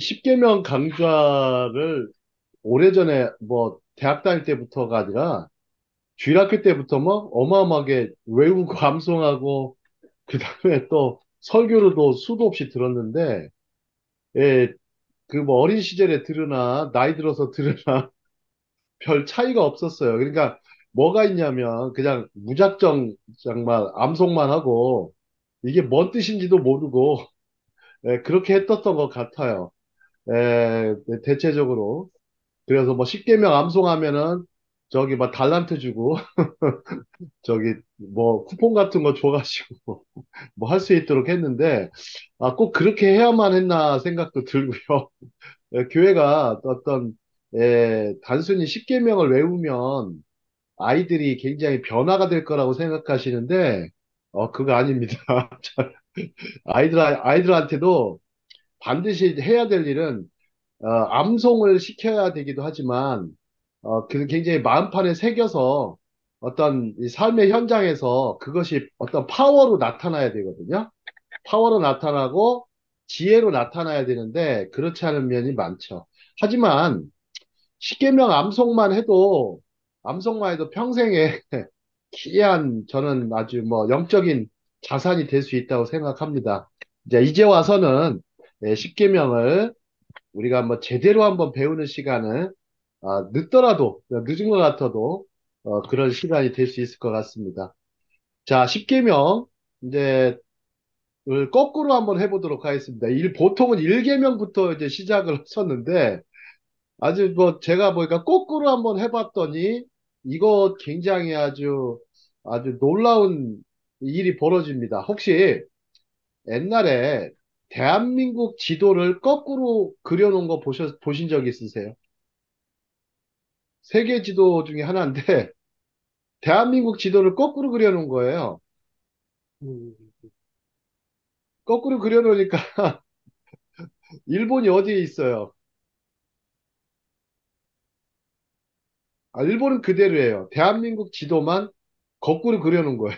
십계명 강좌를 오래전에 뭐 대학 다닐 때부터가 아니라 주일학교 때부터 뭐 어마어마하게 외우고 암송하고 그다음에 또 설교로도 수도 없이 들었는데 예, 그 뭐 어린 시절에 들으나 나이 들어서 들으나 별 차이가 없었어요. 그러니까 뭐가 있냐면 그냥 무작정 정말 암송만 하고 이게 뭔 뜻인지도 모르고 예, 그렇게 했었던 것 같아요. 예, 대체적으로. 그래서 뭐 십계명 암송하면은 저기 막 달란트 주고 저기 뭐 쿠폰 같은 거 줘가지고 뭐 할 수 있도록 했는데 아, 꼭 그렇게 해야만 했나 생각도 들고요. 예, 교회가 어떤 단순히 십계명을 외우면 아이들이 굉장히 변화가 될 거라고 생각하시는데 그거 아닙니다. 아이들한테도 반드시 해야 될 일은 암송을 시켜야 되기도 하지만, 그 굉장히 마음판에 새겨서 어떤 이 삶의 현장에서 그것이 어떤 파워로 나타나야 되거든요. 파워로 나타나고 지혜로 나타나야 되는데, 그렇지 않은 면이 많죠. 하지만, 십계명 암송만 해도 평생에 기이한 저는 아주 뭐 영적인 자산이 될 수 있다고 생각합니다. 이제 와서는 십계명을 우리가 뭐 제대로 한번 배우는 시간은 늦더라도 늦은 것 같아도 그런 시간이 될 수 있을 것 같습니다. 자, 십계명 이제 을 거꾸로 한번 해보도록 하겠습니다. 보통은 일계명부터 이제 시작을 하셨는데 아주 뭐 제가 보니까 거꾸로 한번 해봤더니 이거 굉장히 아주 놀라운 일이 벌어집니다. 혹시 옛날에 대한민국 지도를 거꾸로 그려놓은 거 보신 적 있으세요? 세계 지도 중에 하나인데, 대한민국 지도를 거꾸로 그려놓은 거예요. 음, 거꾸로 그려놓으니까, 일본이 어디에 있어요? 아, 일본은 그대로예요. 대한민국 지도만 거꾸로 그려놓은 거예요.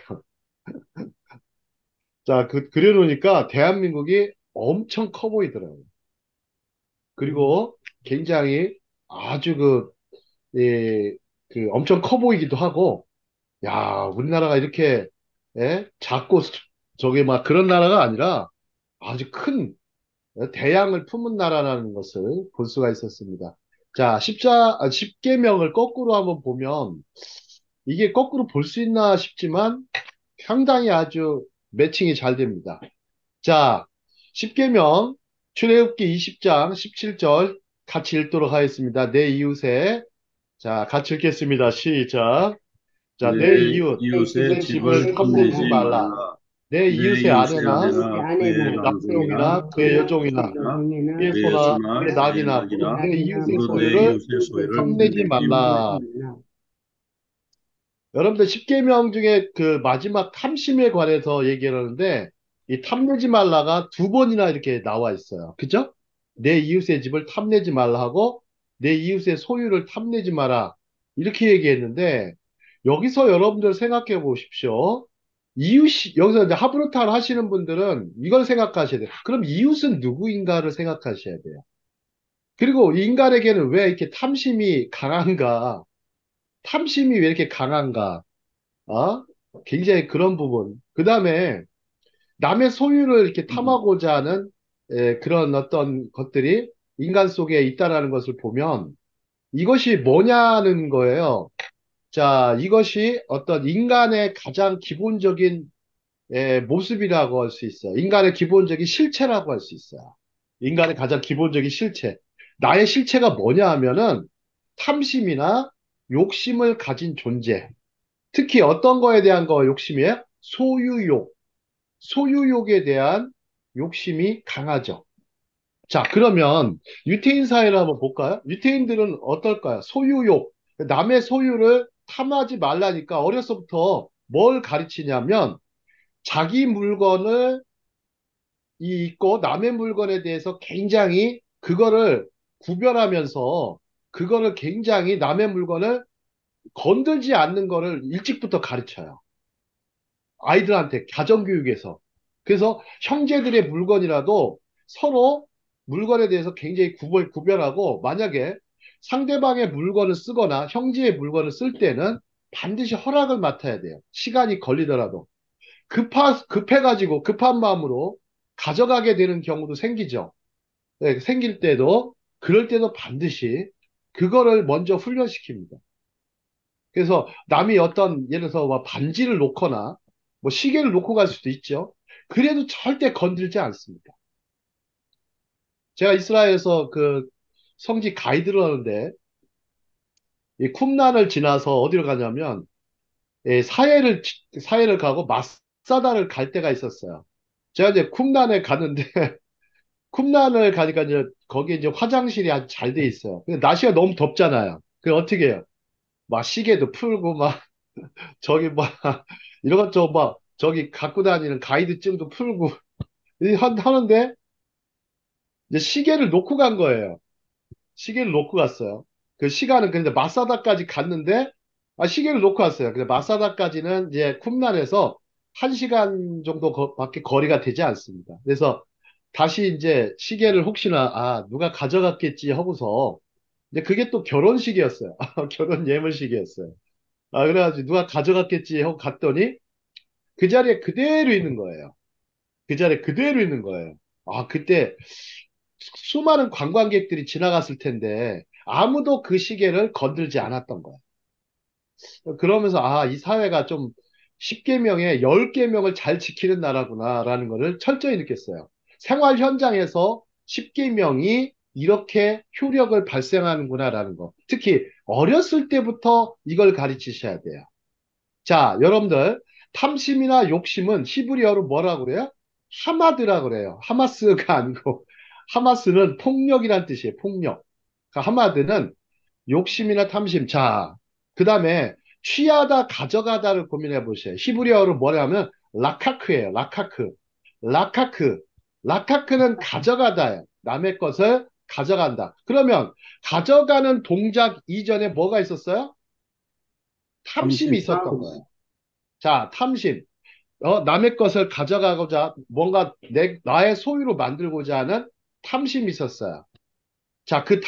자, 그려놓으니까 대한민국이 엄청 커 보이더라고요. 음, 그리고 굉장히 아주 예, 엄청 커 보이기도 하고, 야, 우리나라가 이렇게, 작고, 저게 막 그런 나라가 아니라 아주 큰 대양을 품은 나라라는 것을 볼 수가 있었습니다. 자, 십계명을 거꾸로 한번 보면 이게 거꾸로 볼 수 있나 싶지만 상당히 아주 매칭이 잘 됩니다. 자, 십계명 출애굽기 20장 17절 같이 읽도록 하겠습니다. 내 이웃에 자, 같이 읽겠습니다. 시작. 자, 내 내 이웃 이웃의 내 집을 집을 탐내지 탐내지 말라. 말라. 내 내 이웃의 이웃의 아내나 아내나 그의 그의 남종이나 남종이나 그의 그의 여종이나 여종이나 그의 그의 소나 소나 그의 그의 낙이나 낙이나 내 이웃의 모두 내 소유를 이웃의 소유를 탐내지 탐내지 말라. 말라. 여러분들 십계명 중에 그 마지막 탐심에 관해서 얘기를 하는데 이 탐내지 말라가 두 번이나 이렇게 나와 있어요. 그죠? 내 이웃의 집을 탐내지 말라 하고 내 이웃의 소유를 탐내지 마라. 이렇게 얘기했는데 여기서 여러분들 생각해 보십시오. 여기서 이제 하브루타를 하시는 분들은 이걸 생각하셔야 돼요. 그럼 이웃은 누구인가를 생각하셔야 돼요. 그리고 인간에게는 왜 이렇게 탐심이 강한가? 탐심이 왜 이렇게 강한가? 어? 굉장히 그런 부분. 그 다음에 남의 소유를 이렇게 탐하고자 하는 그런 어떤 것들이 인간 속에 있다라는 것을 보면 이것이 뭐냐는 거예요. 자, 이것이 어떤 인간의 가장 기본적인 모습이라고 할 수 있어요. 인간의 기본적인 실체라고 할 수 있어요. 인간의 가장 기본적인 실체. 나의 실체가 뭐냐 하면은 탐심이나 욕심을 가진 존재. 특히 어떤 거에 대한 거 욕심이에요? 소유욕. 소유욕에 대한 욕심이 강하죠. 자, 그러면 유태인 사회를 한번 볼까요? 유태인들은 어떨까요? 소유욕. 남의 소유를 탐하지 말라니까 어려서부터 뭘 가르치냐면 자기 물건을 있고 남의 물건에 대해서 굉장히 그거를 구별하면서 그거를 굉장히 남의 물건을 건들지 않는 거를 일찍부터 가르쳐요. 아이들한테 가정교육에서. 그래서 형제들의 물건이라도 서로 물건에 대해서 굉장히 구별하고 만약에 상대방의 물건을 쓰거나 형제의 물건을 쓸 때는 반드시 허락을 맡아야 돼요. 시간이 걸리더라도. 급해가지고 급한 마음으로 가져가게 되는 경우도 생기죠. 네, 생길 때도 그럴 때도 반드시 그거를 먼저 훈련시킵니다. 그래서 남이 어떤 예를 들어서 뭐 반지를 놓거나 뭐 시계를 놓고 갈 수도 있죠. 그래도 절대 건들지 않습니다. 제가 이스라엘에서 그 성지 가이드를 하는데 이 쿰란을 지나서 어디로 가냐면 사해를 가고 마사다를 갈 때가 있었어요. 제가 이제 쿰란에 갔는데 쿰란을 가니까 이제 거기 이제 화장실이 아주 잘 돼 있어요. 근데 날씨가 너무 덥잖아요. 그 어떻게 해요? 막 시계도 풀고 막 저기 막 이것저것 막 저기 갖고 다니는 가이드증도 풀고 하는데 이제 시계를 놓고 간 거예요. 시계를 놓고 갔어요. 그 시간은 근데 마사다까지 갔는데 시계를 놓고 왔어요. 근데 마사다까지는 이제 쿰란에서 1시간 정도 밖에 거리가 되지 않습니다. 그래서 다시 이제 시계를 혹시나 누가 가져갔겠지 하고서 근데 그게 또 결혼식이었어요. 결혼 예물식이었어요. 그래가지고 누가 가져갔겠지 하고 갔더니 그 자리에 그대로 있는 거예요. 그 자리에 그대로 있는 거예요. 그때 수많은 관광객들이 지나갔을 텐데 아무도 그 시계를 건들지 않았던 거예요. 그러면서 이 사회가 좀 10계명에 10계명을 잘 지키는 나라구나라는 것을 철저히 느꼈어요. 생활 현장에서 10계명이 이렇게 효력을 발생하는구나라는 거. 특히 어렸을 때부터 이걸 가르치셔야 돼요. 자, 여러분들 탐심이나 욕심은 히브리어로 뭐라고 그래요? 하마드라고 그래요. 하마스가 아니고 하마스는 폭력이란 뜻이에요. 폭력. 그러니까 하마드는 욕심이나 탐심. 자, 그 다음에 취하다, 가져가다를 고민해 보세요. 히브리어로 뭐냐면 라카크예요. 라카크. 라카크. 라카크는 가져가다예요. 남의 것을 가져간다. 그러면 가져가는 동작 이전에 뭐가 있었어요? 탐심이 있었던 감시탐, 거예요. 자, 탐심. 남의 것을 가져가고자 뭔가 나의 소유로 만들고자 하는 탐심이 있었어요. 자, 그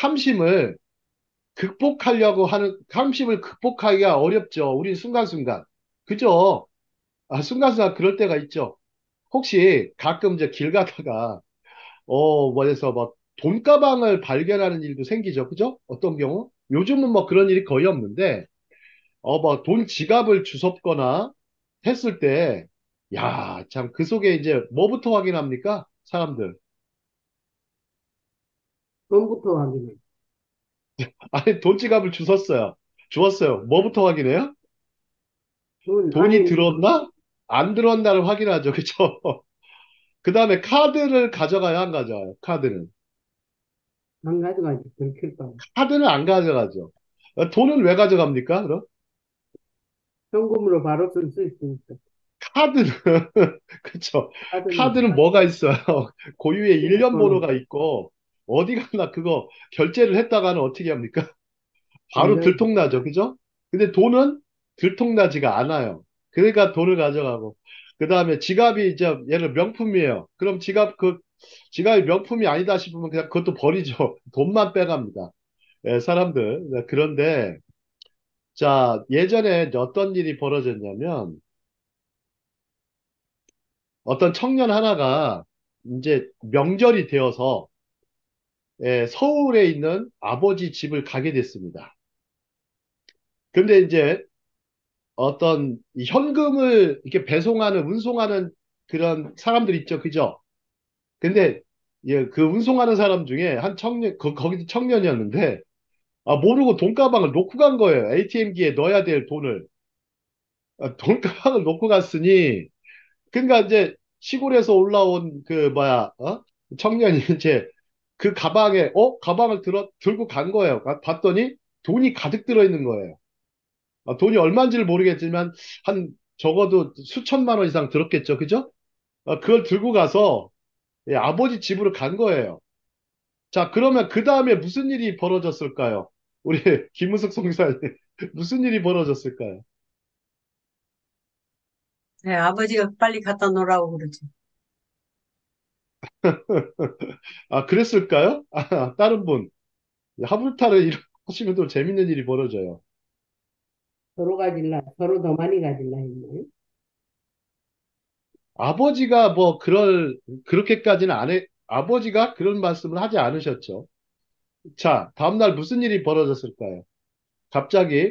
탐심을 극복하기가 어렵죠. 우리 순간순간. 그죠? 순간순간 그럴 때가 있죠. 혹시 가끔 이제 길 가다가, 뭐해서 뭐 돈가방을 발견하는 일도 생기죠. 그죠? 어떤 경우? 요즘은 뭐 그런 일이 거의 없는데, 뭐 돈 지갑을 주웠거나 했을 때, 야, 참, 그 속에 이제 뭐부터 확인합니까? 사람들. 처음부터 확인해. 아니, 돈 지갑을 주웠어요. 주웠어요. 뭐부터 확인해요? 돈 안에 돈이 들었나? 안 들었나를 확인하죠. 그죠? 그 다음에 카드를 가져가야 안 가져가요. 카드는. 한 가지가 이제 들킬까. 카드는 안 가져가죠. 돈은 왜 가져갑니까? 그럼? 현금으로 바로 쓸 수 있으니까. 카드는, 그쵸. 카드는 카드는 뭐가 있어요? 고유의 일련 휴대폰 번호가 있고, 어디 가나 그거 결제를 했다가는 어떻게 합니까? 바로 연결, 들통나죠. 그죠? 근데 돈은 들통나지가 않아요. 그러니까 돈을 가져가고. 그 다음에 지갑이 이제 얘를 명품이에요. 그럼 지갑이 명품이 아니다 싶으면 그냥 그것도 버리죠. 돈만 빼갑니다. 사람들. 그런데, 자, 예전에 어떤 일이 벌어졌냐면, 어떤 청년 하나가 이제 명절이 되어서 서울에 있는 아버지 집을 가게 됐습니다. 근데 이제 어떤 이 현금을 이렇게 운송하는 그런 사람들 있죠. 그죠? 근데 그 운송하는 사람 중에 한 청년, 거기도 청년이었는데, 모르고 돈가방을 놓고 간 거예요. ATM기에 넣어야 될 돈을. 돈가방을 놓고 갔으니, 그러니까 이제 시골에서 올라온 청년이 이제 그 가방을 들고 간 거예요. 봤더니 돈이 가득 들어 있는 거예요. 돈이 얼마인지를 모르겠지만 한 적어도 수천만 원 이상 들었겠죠. 그죠? 그걸 들고 가서 아버지 집으로 간 거예요. 자, 그러면 그 다음에 무슨 일이 벌어졌을까요? 우리 김은숙 송사님 무슨 일이 벌어졌을까요? 네, 아버지가 빨리 갖다 놓으라고 그러지. 아, 그랬을까요? 아, 다른 분. 하브르타를 이렇게 하시면 또 재밌는 일이 벌어져요. 서로 더 많이 가질라 했네. 아버지가 뭐, 그렇게까지는 안 해, 아버지가 그런 말씀을 하지 않으셨죠. 자, 다음날 무슨 일이 벌어졌을까요? 갑자기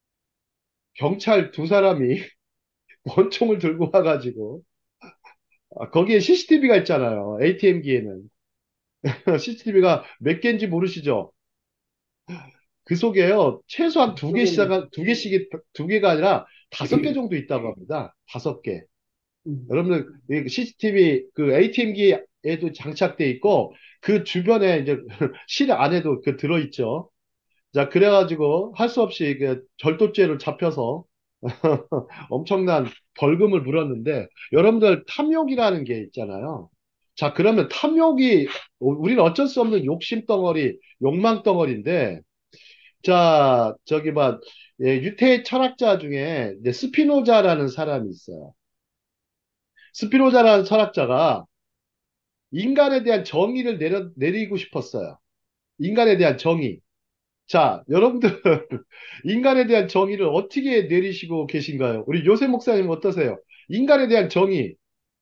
경찰 두 사람이 권총을 들고 와가지고, 아, 거기에 CCTV가 있잖아요. ATM기에는. CCTV가 몇 개인지 모르시죠? 그 속에요, 최소한 그러면, 두 개가 아니라 5개 정도 있다고 합니다. 5개. 음, 여러분들, CCTV, 그 ATM기에도 장착돼 있고, 그 주변에 이제 실 안에도 그 들어있죠. 자, 그래가지고 할 수 없이 그 절도죄로 잡혀서 엄청난 벌금을 물었는데, 여러분들 탐욕이라는 게 있잖아요. 자, 그러면 우리는 어쩔 수 없는 욕심 덩어리, 욕망 덩어리인데, 자, 저기 막, 예, 유태 철학자 중에 이제 스피노자라는 사람이 있어요. 스피노자라는 철학자가 인간에 대한 정의를 내리고 싶었어요. 인간에 대한 정의. 자, 여러분들, 인간에 대한 정의를 어떻게 내리시고 계신가요? 우리 요새 목사님 어떠세요? 인간에 대한 정의.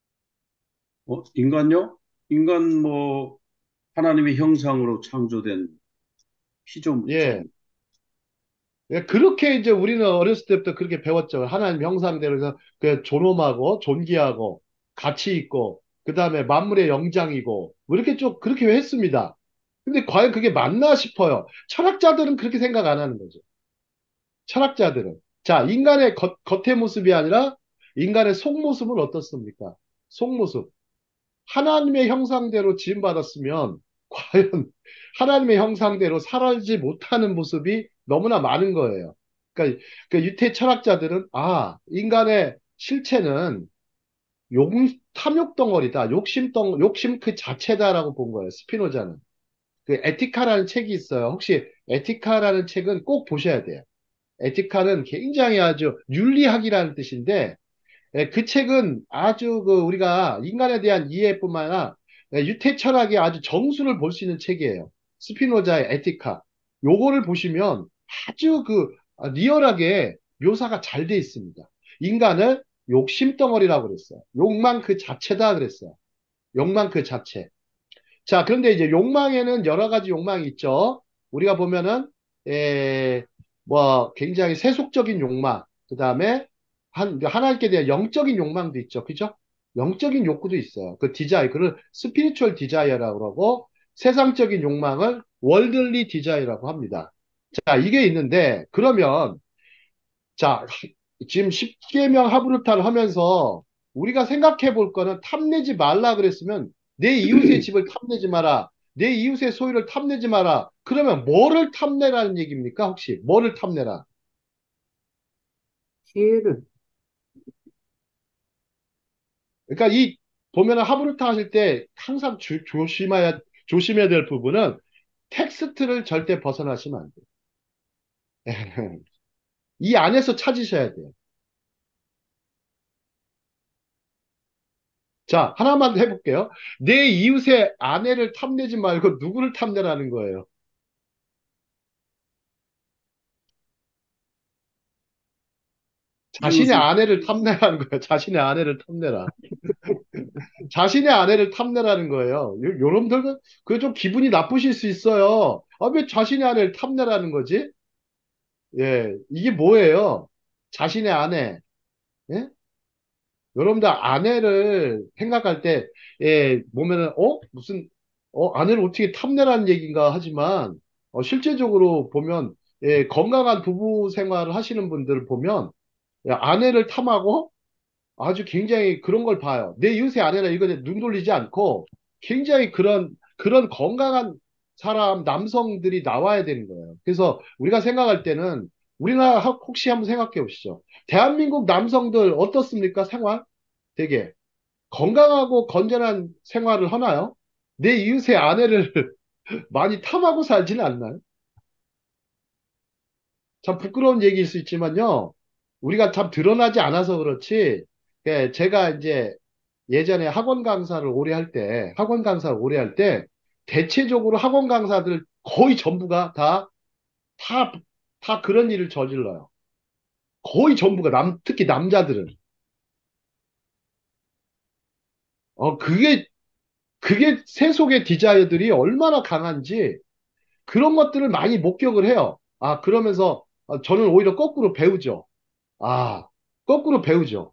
인간요? 인간 뭐 하나님의 형상으로 창조된 예. 피조물이죠. 예, 그렇게 이제 우리는 어렸을 때부터 그렇게 배웠죠. 하나님 형상대로 해서 그 존엄하고 존귀하고 가치 있고 그다음에 만물의 영장이고 뭐 이렇게 좀 그렇게 했습니다. 근데 과연 그게 맞나 싶어요. 철학자들은 그렇게 생각 안 하는 거죠. 철학자들은. 자, 인간의 겉의 모습이 아니라 인간의 속모습은 어떻습니까? 속모습. 하나님의 형상대로 지음받았으면 과연 하나님의 형상대로 살아지 못하는 모습이 너무나 많은 거예요. 그러니까 그 유태 철학자들은 인간의 실체는 탐욕 덩어리다. 욕심 그 자체다라고 본 거예요. 스피노자는. 그 에티카라는 책이 있어요. 혹시 에티카라는 책은 꼭 보셔야 돼요. 에티카는 굉장히 아주 윤리학이라는 뜻인데 그 책은 아주 우리가 인간에 대한 이해뿐만 아니라 유태 철학의 아주 정수를 볼 수 있는 책이에요. 스피노자의 에티카. 요거를 보시면 아주 리얼하게 묘사가 잘 돼 있습니다. 인간을 욕심 덩어리라고 그랬어요. 욕망 그 자체다 그랬어요. 욕망 그 자체. 자, 그런데 이제 욕망에는 여러 가지 욕망이 있죠. 우리가 보면은, 굉장히 세속적인 욕망, 그 다음에 하나님께 대한 영적인 욕망도 있죠. 그죠? 영적인 욕구도 있어요. 그를 스피리추얼 디자이어라고 그러고, 세상적인 욕망을 월들리 디자이어라고 합니다. 자, 이게 있는데, 그러면, 자, 지금 십계명 하브루타를 하면서 우리가 생각해 볼 거는 탐내지 말라 그랬으면 내 이웃의 집을 탐내지 마라. 내 이웃의 소유를 탐내지 마라. 그러면 뭐를 탐내라는 얘기입니까? 혹시 뭐를 탐내라? 지혜를, 그러니까 보면은 하브루타 하실 때 항상 조심해야 될 부분은 텍스트를 절대 벗어나시면 안 돼요. 이 안에서 찾으셔야 돼요. 자, 하나만 해볼게요. 내 이웃의 아내를 탐내지 말고 누구를 탐내라는 거예요. 자신의 이웃을 아내를 탐내라는 거예요. 자신의 아내를 탐내라. 자신의 아내를 탐내라는 거예요. 여러분들, 그게 좀 기분이 나쁘실 수 있어요. 아, 왜 자신의 아내를 탐내라는 거지? 예, 이게 뭐예요? 자신의 아내. 예? 여러분들 아내를 생각할 때, 예, 보면은, 아내를 어떻게 탐내라는 얘기인가 하지만, 실제적으로 보면, 예, 건강한 부부 생활을 하시는 분들을 보면, 아내를 탐하고 아주 굉장히 그런 걸 봐요. 내 이웃의 아내라 이거에 눈 돌리지 않고 굉장히 그런 건강한 남성들이 나와야 되는 거예요. 그래서 우리가 생각할 때는 우리나라 혹시 한번 생각해 보시죠. 대한민국 남성들 어떻습니까? 생활? 되게 건강하고 건전한 생활을 하나요? 내 이웃의 아내를 많이 탐하고 살지는 않나요? 참 부끄러운 얘기일 수 있지만요. 우리가 참 드러나지 않아서 그렇지. 예, 제가 이제 예전에 학원 강사를 오래 할 때, 대체적으로 학원 강사들 거의 전부가 다, 다 그런 일을 저질러요. 거의 전부가, 특히 남자들은. 그게 세속의 디자이어들이 얼마나 강한지 그런 것들을 많이 목격을 해요. 그러면서 저는 오히려 거꾸로 배우죠. 아, 거꾸로 배우죠.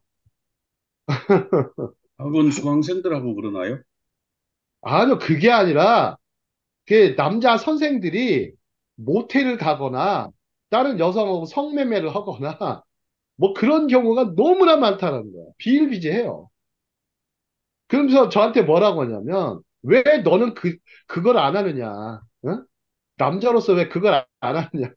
학원 수강생들하고 그러나요? 아니요, 그게 아니라, 그 남자 선생들이 모텔을 가거나, 다른 여성하고 성매매를 하거나, 뭐 그런 경우가 너무나 많다는 거예요. 비일비재해요. 그러면서 저한테 뭐라고 하냐면, 왜 너는 그걸 안 하느냐? 응? 남자로서 왜 그걸 안 하느냐?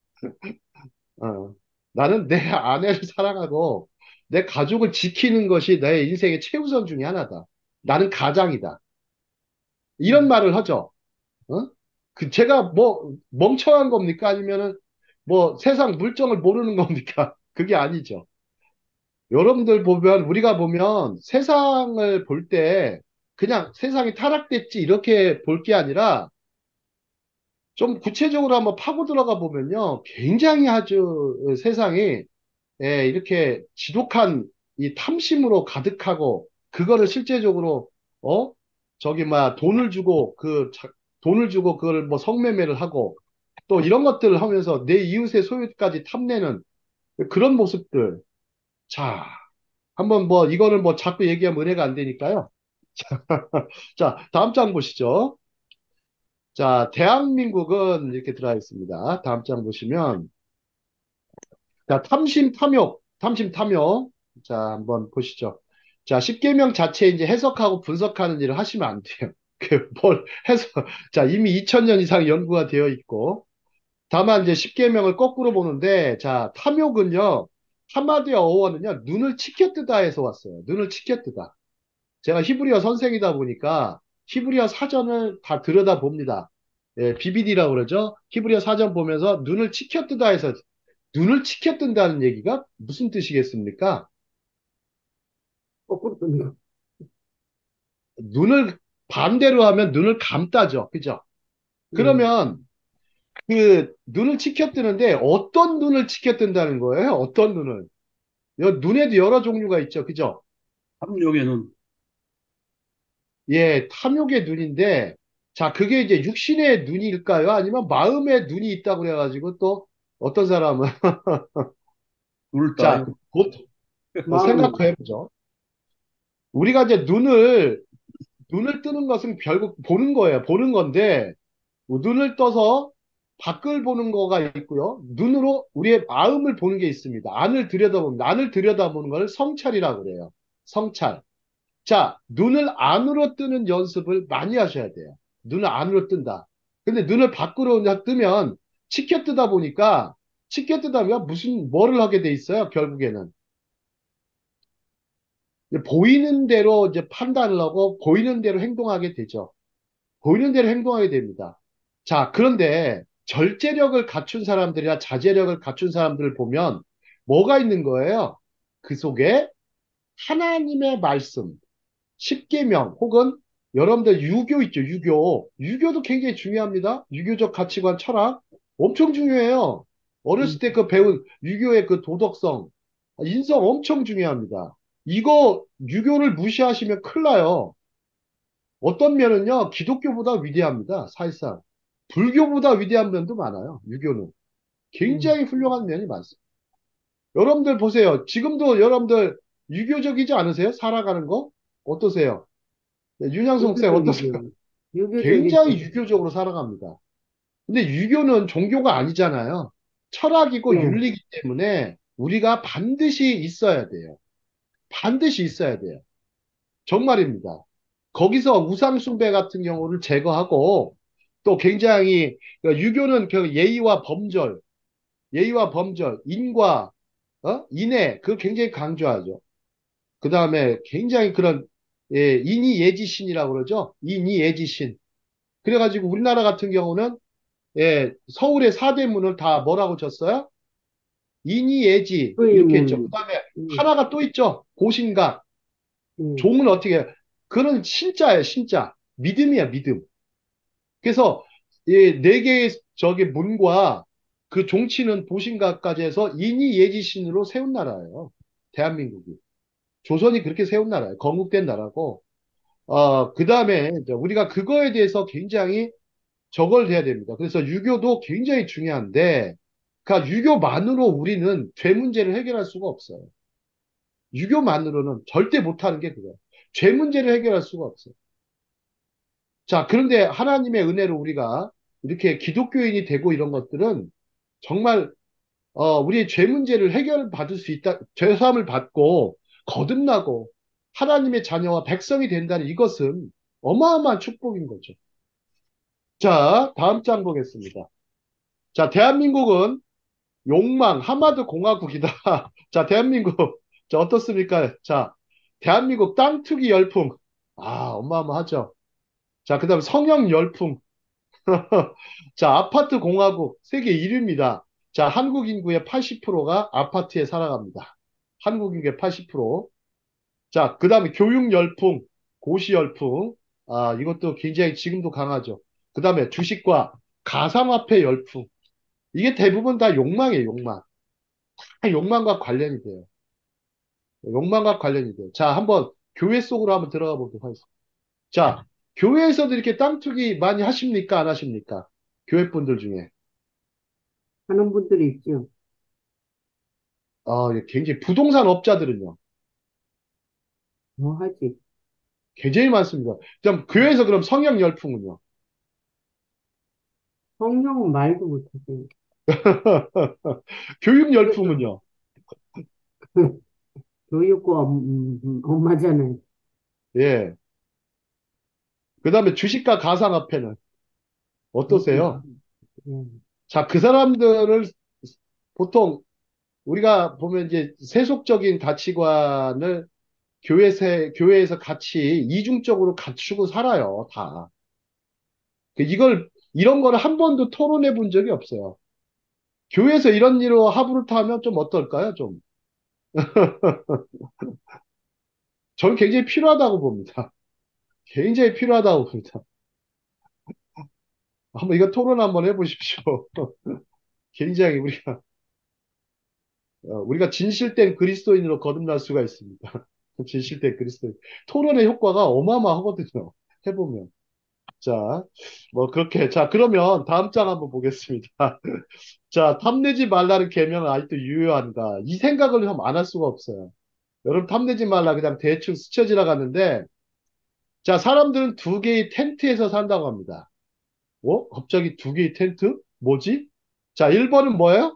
어. 나는 내 아내를 사랑하고, 내 가족을 지키는 것이 내 인생의 최우선 중에 하나다. 나는 가장이다. 이런 음. 말을 하죠. 어? 제가 뭐 멍청한 겁니까? 아니면은 뭐 세상 물정을 모르는 겁니까? 그게 아니죠. 여러분들 보면 우리가 보면 세상을 볼 때 그냥 세상이 타락됐지 이렇게 볼 게 아니라 좀 구체적으로 한번 파고 들어가 보면요. 굉장히 아주 세상이 이렇게 지독한 이 탐심으로 가득하고 그거를 실제적으로 어 저기 막 돈을 주고 그걸 뭐 성매매를 하고 또 이런 것들을 하면서 내 이웃의 소유까지 탐내는 그런 모습들. 자, 한번 뭐 이거는 뭐 자꾸 얘기하면 은혜가 안 되니까요. 자, 다음 장 보시죠. 자, 대한민국은 이렇게 들어가 있습니다. 다음 장 보시면 자, 탐심, 탐욕. 자, 한번 보시죠. 자, 십계명 자체 이제 해석하고 분석하는 일을 하시면 안 돼요. 뭘 해석, 자, 이미 2000년 이상 연구가 되어 있고, 다만 이제 십계명을 거꾸로 보는데, 자, 탐욕은요, 한마디 어원은요, 눈을 치켜뜨다에서 왔어요. 눈을 치켜뜨다. 제가 히브리어 선생이다 보니까 히브리어 사전을 다 들여다봅니다. 예, BBD라고 그러죠. 히브리어 사전 보면서 눈을 치켜뜨다 해서 눈을 치켜뜬다는 얘기가 무슨 뜻이겠습니까? 거꾸로 뜬다. 눈을 반대로 하면 눈을 감다죠. 그죠? 예. 그러면 그 눈을 치켜뜨는데 어떤 눈을 치켜뜬다는 거예요? 어떤 눈을? 눈에도 여러 종류가 있죠. 그죠? 탐욕에는 예, 탐욕의 눈인데 자, 그게 이제 육신의 눈일까요? 아니면 마음의 눈이 있다고 그래가지고 또 어떤 사람은 둘 자, 다요. 마음이, 생각해 보죠. 우리가 이제 눈을 뜨는 것은 결국 보는 거예요. 보는 건데 눈을 떠서 밖을 보는 거가 있고요. 눈으로 우리의 마음을 보는 게 있습니다. 안을 들여다보는 걸 성찰이라고 그래요. 성찰. 자, 눈을 안으로 뜨는 연습을 많이 하셔야 돼요. 눈을 안으로 뜬다. 근데 눈을 밖으로 뜨면 치켜 뜨다 보면 뭐를 하게 돼 있어요, 결국에는. 이제 보이는 대로 이제 판단을 하고 보이는 대로 행동하게 되죠. 보이는 대로 행동하게 됩니다. 자, 그런데 절제력을 갖춘 사람들이나 자제력을 갖춘 사람들을 보면 뭐가 있는 거예요? 그 속에 하나님의 말씀, 십계명 혹은 여러분들 유교 있죠, 유교. 유교도 굉장히 중요합니다. 유교적 가치관, 철학 엄청 중요해요. 어렸을 음, 때 그 배운 유교의 그 도덕성, 인성 엄청 중요합니다. 이거 유교를 무시하시면 큰일 나요. 어떤 면은요, 기독교보다 위대합니다. 사실상. 불교보다 위대한 면도 많아요. 유교는. 음. 굉장히 훌륭한 면이 많습니다. 여러분들 보세요. 지금도 여러분들 유교적이지 않으세요? 살아가는 거? 어떠세요? 네, 윤양성 목사님 어떠세요? 유교적이죠. 유교적이죠. 굉장히 유교적으로 살아갑니다. 근데 유교는 종교가 아니잖아요. 철학이고 예. 윤리이기 때문에 우리가 반드시 있어야 돼요. 반드시 있어야 돼요. 정말입니다. 거기서 우상숭배 같은 경우를 제거하고 또 굉장히 유교는 그 예의와 범절, 인과 인애 그걸 굉장히 강조하죠. 그 다음에 굉장히 그런 인이예지신이라고 그러죠. 인이예지신. 그래가지고 우리나라 같은 경우는 서울의 사대문을 다 뭐라고 쳤어요? 인이예지 이렇게 했죠. 그 의문, 다음에 음, 하나가 또 있죠. 고신각. 음, 종은 어떻게 해요? 그는 신자예요, 신자. 믿음이야, 믿음. 그래서 이 네 개의 저기 문과 그 종치는 보신각까지 해서 인이 예지신으로 세운 나라예요. 대한민국이. 조선이 그렇게 세운 나라예요. 건국된 나라고. 그 다음에 우리가 그거에 대해서 굉장히 저걸 해야 됩니다. 그래서 유교도 굉장히 중요한데, 그러니까 유교만으로 우리는 죄 문제를 해결할 수가 없어요. 유교만으로는 절대 못하는 게 그거예요. 죄 문제를 해결할 수가 없어요. 자, 그런데 하나님의 은혜로 우리가 이렇게 기독교인이 되고 이런 것들은 정말 우리의 죄 문제를 해결받을 수 있다, 죄사함을 받고 거듭나고 하나님의 자녀와 백성이 된다는 이것은 어마어마한 축복인 거죠. 자, 다음 장 보겠습니다. 자, 대한민국은 욕망, 하마드 공화국이다. 자, 대한민국, 자, 어떻습니까? 자, 대한민국 땅 투기 열풍. 어마어마하죠. 자, 그 다음에 성형 열풍. 자, 아파트 공화국 세계 1위입니다. 자, 한국 인구의 80%가 아파트에 살아갑니다. 한국 인구의 80%. 자, 그 다음에 교육 열풍, 고시 열풍. 이것도 굉장히 지금도 강하죠. 그 다음에 주식과 가상화폐 열풍. 이게 대부분 다 욕망이에요, 욕망. 다 욕망과 관련이 돼요. 욕망과 관련이 돼요. 자, 한번 교회 속으로 한번 들어가 보도록 하겠습니다. 자, 교회에서도 이렇게 땅 투기 많이 하십니까? 안 하십니까? 교회 분들 중에. 하는 분들이 있죠. 굉장히 부동산 업자들은요. 뭐 하지? 굉장히 많습니다. 그럼 교회에서 그럼 성역 열풍은요. 성령은 말도 못하지. 교육 그래서 열풍은요. 교육과 엄마잖아요. 예. 그다음에 주식과 가상화폐는 어떠세요? 예. 자, 그 사람들을 보통 우리가 보면 이제 세속적인 가치관을 교회에서 같이 이중적으로 갖추고 살아요, 다. 이런 거를 한 번도 토론해 본 적이 없어요. 교회에서 이런 일로 하부를 타면 좀 어떨까요? 좀. 저는 굉장히 필요하다고 봅니다. 굉장히 필요하다고 봅니다. 한번 이거 토론 한번 해보십시오. 굉장히 우리가 진실된 그리스도인으로 거듭날 수가 있습니다. 진실된 그리스도인. 토론의 효과가 어마어마하거든요. 해보면. 자, 뭐 그렇게. 자, 그러면 다음 장 한번 보겠습니다. 자, 탐내지 말라는 계명은 아직도 유효한가? 이 생각을 좀 안 할 수가 없어요. 여러분 탐내지 말라 그냥 대충 스쳐 지나갔는데, 자, 사람들은 두 개의 텐트에서 산다고 합니다. 갑자기 두 개의 텐트? 뭐지? 자, 1번은 뭐예요?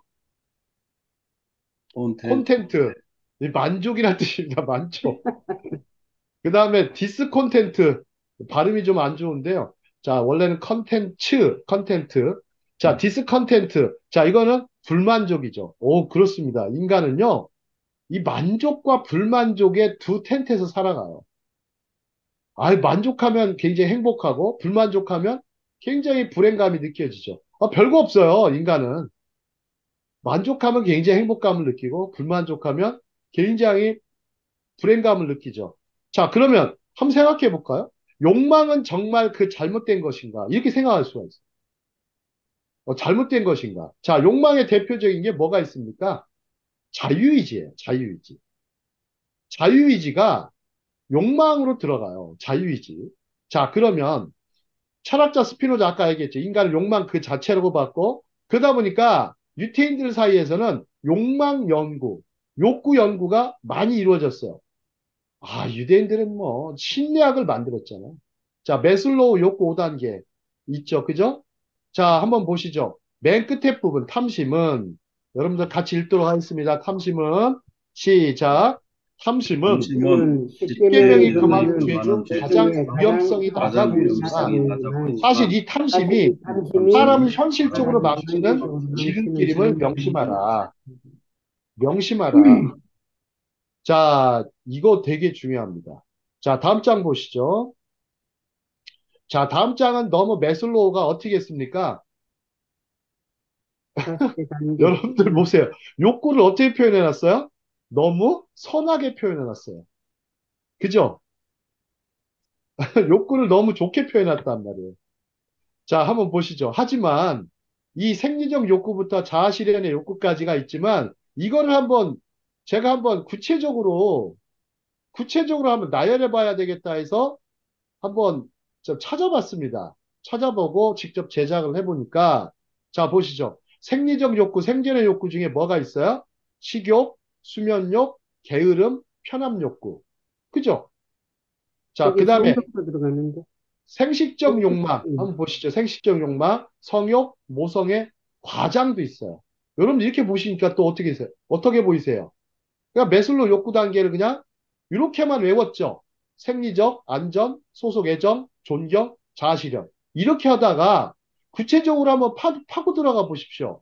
콘텐츠. 콘텐트. 이 만족이라는 뜻입니다. 만족. 그 다음에 디스콘텐트. 발음이 좀 안 좋은데요. 자, 원래는 컨텐트. 자, 디스컨텐트. 자, 이거는 불만족이죠. 오, 그렇습니다. 인간은요, 이 만족과 불만족의 두 텐트에서 살아가요. 만족하면 굉장히 행복하고, 불만족하면 굉장히 불행감이 느껴지죠. 별거 없어요, 인간은. 만족하면 굉장히 행복감을 느끼고, 불만족하면 굉장히 불행감을 느끼죠. 자, 그러면 한번 생각해 볼까요? 욕망은 정말 그 잘못된 것인가? 이렇게 생각할 수가 있어요. 잘못된 것인가? 자, 욕망의 대표적인 게 뭐가 있습니까? 자유의지예요. 자유의지. 자유의지가 욕망으로 들어가요. 자유의지. 자, 그러면 철학자 스피노자 아까 얘기했죠. 인간은 욕망 그 자체라고 봤고, 그러다 보니까 유태인들 사이에서는 욕망 연구, 욕구 연구가 많이 이루어졌어요. 유대인들은 뭐 심리학을 만들었잖아요. 자, 메슬로우 욕구 5단계 있죠. 그죠? 자, 한번 보시죠. 맨 끝에 부분 탐심은 여러분들 같이 읽도록 하겠습니다. 탐심은 시작. 탐심은 점심은 지금은 십계명에 십계명이 금하는 십계명이 금하는 죄 중 금하는 죄 죄 가장 중에 가장 위험성이 낮아 가장 위험하다 보이지만 위험성이 낮아 보이지만 사실 보이지만 이 탐심이 사실 이 탐심이 사람을 탐심이 현실적으로 사람을 망치는 현실적으로 실질적으로 망치는 지름길임을 지름길이니 명심하라. 명심하라. 자, 이거 되게 중요합니다. 자, 다음 장 보시죠. 자, 다음 장은 너무 매슬로우가 어떻게 했습니까? 다섯째 단계. 여러분들 보세요. 욕구를 어떻게 표현해 놨어요? 너무 선하게 표현해 놨어요. 그죠? 욕구를 너무 좋게 표현했단 말이에요. 자, 한번 보시죠. 하지만 이 생리적 욕구부터 자아실현의 욕구까지가 있지만 이거를 한번 제가 한번 구체적으로 한번 나열해 봐야 되겠다 해서 한번 좀 찾아봤습니다. 찾아보고 직접 제작을 해보니까 자, 보시죠. 생리적 욕구, 생존의 욕구 중에 뭐가 있어요? 식욕, 수면욕, 게으름, 편함 욕구. 그죠? 자, 그 거기 다음에 성적도 들어가는데. 생식적 욕망. 음. 한번 보시죠. 생식적 욕망, 성욕, 모성의 과장도 있어요. 여러분 이렇게 보시니까 또 어떻게 보이세요? 그러니까 매슬로 욕구 단계를 그냥 이렇게만 외웠죠. 생리적, 안전, 소속 애정, 존경, 자아실현. 이렇게 하다가 구체적으로 한번 파고 들어가 보십시오.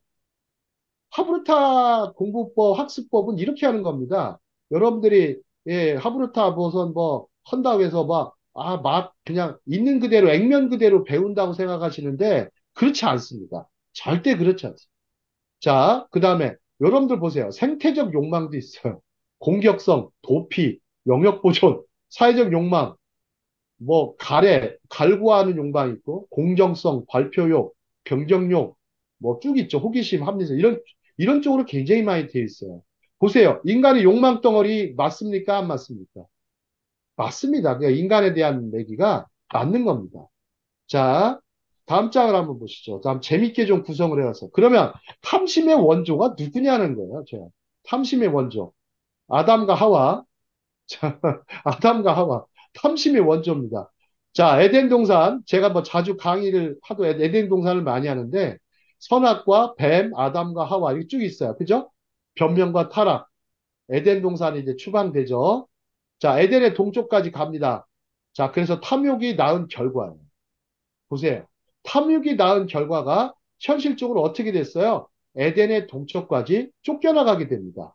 하브르타 공부법, 학습법은 이렇게 하는 겁니다. 여러분들이, 예, 하브르타 무슨 뭐, 한다고 해서 막, 그냥 있는 그대로, 액면 그대로 배운다고 생각하시는데, 그렇지 않습니다. 절대 그렇지 않습니다. 자, 그 다음에, 여러분들 보세요. 생태적 욕망도 있어요. 공격성, 도피, 영역 보존, 사회적 욕망, 뭐, 갈구하는 욕망이 있고, 공정성, 발표욕, 경쟁욕, 뭐 쭉 있죠. 호기심, 합리성, 이런 쪽으로 굉장히 많이 되어 있어요. 보세요. 인간의 욕망 덩어리 맞습니까? 안 맞습니까? 맞습니다. 그러니까 인간에 대한 얘기가 맞는 겁니다. 자, 다음 장을 한번 보시죠. 다음 재밌게 좀 구성을 해서. 그러면 탐심의 원조가 누구냐는 거예요. 제가. 탐심의 원조. 아담과 하와. 자, 아담과 하와. 탐심의 원조입니다. 자, 에덴 동산. 제가 뭐 자주 강의를 하도 에덴 동산을 많이 하는데, 선악과 뱀, 아담과 하와, 이게 쭉 있어요. 그죠? 변명과 타락. 에덴 동산이 이제 추방되죠. 자, 에덴의 동쪽까지 갑니다. 자, 그래서 탐욕이 낳은 결과예요. 보세요. 탐욕이 낳은 결과가 현실적으로 어떻게 됐어요? 에덴의 동쪽까지 쫓겨나가게 됩니다.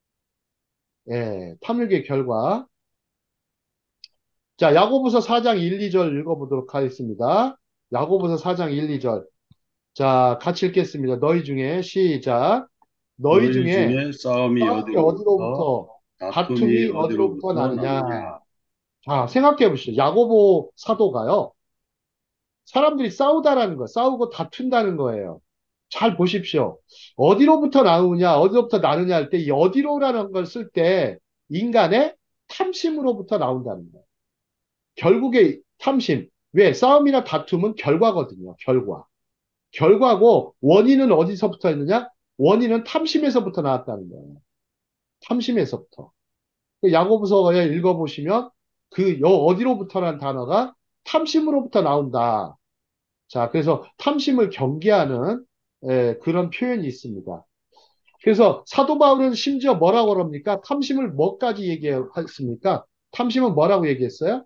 예, 탐욕의 결과. 자, 야고보서 4장 1, 2절 읽어보도록 하겠습니다. 야고보서 4장 1, 2절. 자, 같이 읽겠습니다. 너희 중에 시작. 너희 너희 중에 중에 싸움이 싸움이 어디로부터, 어디로부터 다툼이 다툼이 어디로부터 어디로부터 나느냐. 나느냐. 자, 생각해 보시죠. 야고보 사도가요. 사람들이 싸우다라는 거, 싸우고 다툰다는 거예요. 잘 보십시오. 어디로부터 나오냐, 어디로부터 나느냐 할 때 이 어디로라는 걸 쓸 때 인간의 탐심으로부터 나온다는 거예요. 결국에 탐심. 왜? 싸움이나 다툼은 결과거든요. 결과고 원인은 어디서부터 있느냐? 원인은 탐심에서부터 나왔다는 거예요. 탐심에서부터. 그 야고보서에 읽어보시면 그 어디로부터라는 단어가 탐심으로부터 나온다. 자, 그래서 탐심을 경계하는 그런 표현이 있습니다. 그래서 사도 바울은 심지어 뭐라고 그럽니까? 탐심을 뭐까지 얘기했습니까? 탐심은 뭐라고 얘기했어요?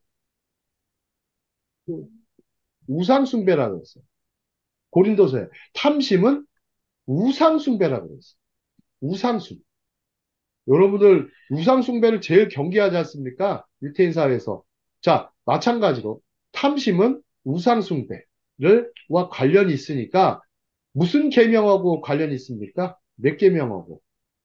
우상숭배라고 했어요. 고린도서에. 탐심은 우상숭배라고 했어요. 우상숭. 여러분들 우상숭배를 제일 경계하지 않습니까? 유태인 사회에서. 자, 마찬가지로 탐심은 우상숭배와 관련이 있으니까 무슨 계명하고 관련이 있습니까? 몇 계명하고?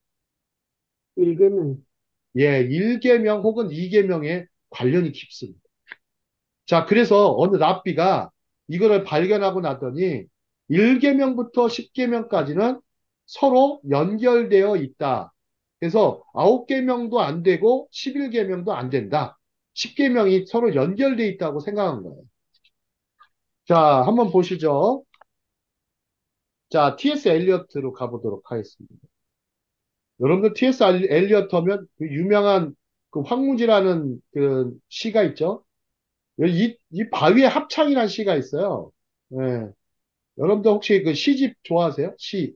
일개는 예, 1계명 혹은 2계명에 관련이 깊습니다. 자, 그래서 어느 랍비가 이거를 발견하고 나더니 1계명부터 10계명까지는 서로 연결되어 있다. 그래서 9계명도 안 되고 11계명도 안 된다. 10계명이 서로 연결되어 있다고 생각한 거예요. 자, 한번 보시죠. 자, T.S. 엘리어트로 가보도록 하겠습니다. 여러분들 T.S. 엘리어트 하면 그 유명한 그 황무지라는 그 시가 있죠? 이 바위의 합창이라는 시가 있어요. 예. 여러분들 혹시 그 시집 좋아하세요? 시.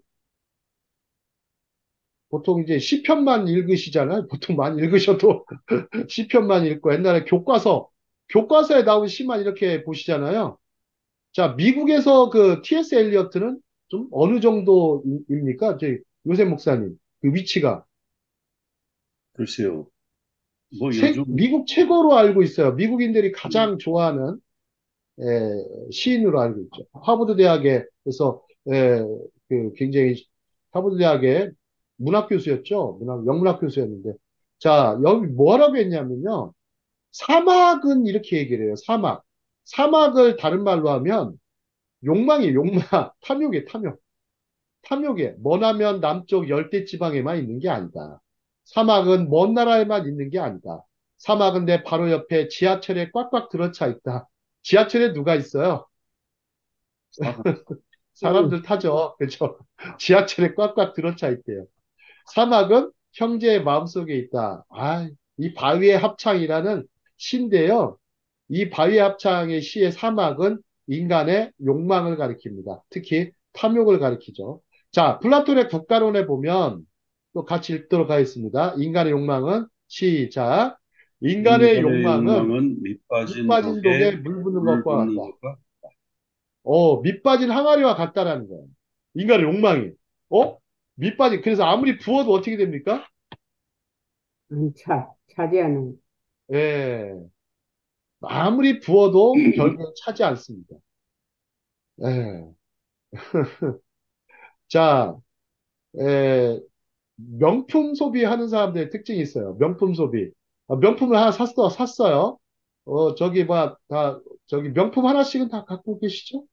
보통 이제 시편만 읽으시잖아요. 보통 많이 읽으셔도 시편만 읽고 옛날에 교과서에 나온 시만 이렇게 보시잖아요. 자, 미국에서 그 T.S. 엘리어트는 좀 어느 정도입니까? 요새 목사님, 그 위치가. 글쎄요. 뭐 요즘, 미국 최고로 알고 있어요. 미국인들이 가장 좋아하는 시인으로 알고 있죠. 하버드 대학에서 그 굉장히 하버드 대학의 문학 교수였죠. 영문학 교수였는데 자 여기 뭐라고 했냐면요. 사막은 이렇게 얘기를 해요. 사막. 사막을 다른 말로 하면 욕망이에요. 욕망. 탐욕이에요. 탐욕. 탐욕에 머나면 남쪽 열대지방에만 있는 게 아니다. 사막은 먼 나라에만 있는 게 아니다. 사막은 내 바로 옆에 지하철에 꽉꽉 들어차 있다. 지하철에 누가 있어요? 사람, 아니, 사람들 타죠. 그렇죠? 지하철에 꽉꽉 들어차 있대요. 사막은 형제의 마음속에 있다. 아, 이 바위의 합창이라는 시인데요. 이 바위의 합창의 시의 사막은 인간의 욕망을 가리킵니다. 특히 탐욕을 가리키죠. 자, 플라톤의 국가론에 보면 또 같이 읽도록 하겠습니다. 인간의 욕망은 시작. 인간의 인간의 욕망은 욕망은 밑빠진 밑빠진 독에 독에 물 붓는 물 것과 붓는 같다. 것과 밑빠진 항아리와 같다라는 거예요. 인간의 욕망이. 밑빠진, 그래서 아무리 부어도 어떻게 됩니까? 아니, 차지하는. 예. 아무리 부어도 결국 차지 않습니다. 예. 자, 예, 명품 소비하는 사람들의 특징이 있어요. 명품 소비. 명품을 하나 샀어요. 저기, 저기 명품 하나씩은 다 갖고 계시죠?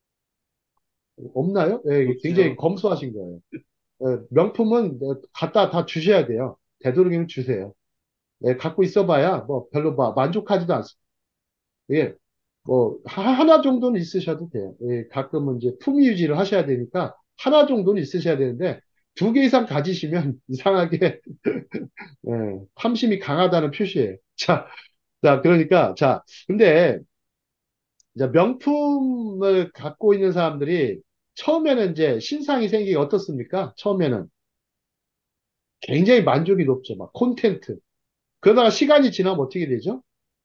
없나요? 예, 굉장히 없죠. 검소하신 거예요. 명품은 갖다 다 주셔야 돼요. 되도록이면 주세요. 예, 갖고 있어봐야 뭐 별로 만족하지도 않습니다. 예, 하나 정도는 있으셔도 돼요. 예, 가끔은 이제 품위 유지를 하셔야 되니까 하나 정도는 있으셔야 되는데 두 개 이상 가지시면 이상하게 탐심이 강하다는 표시예요. 그러니까 근데 이제 명품을 갖고 있는 사람들이 처음에는 이제 신상이 생기기 어떻습니까? 처음에는 굉장히 만족이 높죠. 막 콘텐트. 그러다가 시간이 지나면 어떻게 되죠?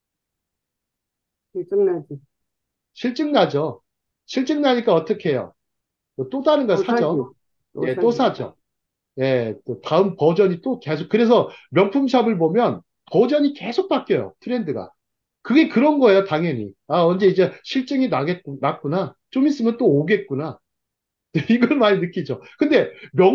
실증나지. 실증 나죠. 실증 나니까 어떻게 해요? 또 다른 걸 또 사지. 사죠. 또 예, 또 사지. 사죠. 예, 또 다음 버전이 또 계속, 그래서 명품샵을 보면 버전이 계속 바뀌어요. 트렌드가. 그게 그런 거예요, 당연히. 아, 언제 이제 실증이 났구나. 좀 있으면 또 오겠구나. 이걸 많이 느끼죠. 근데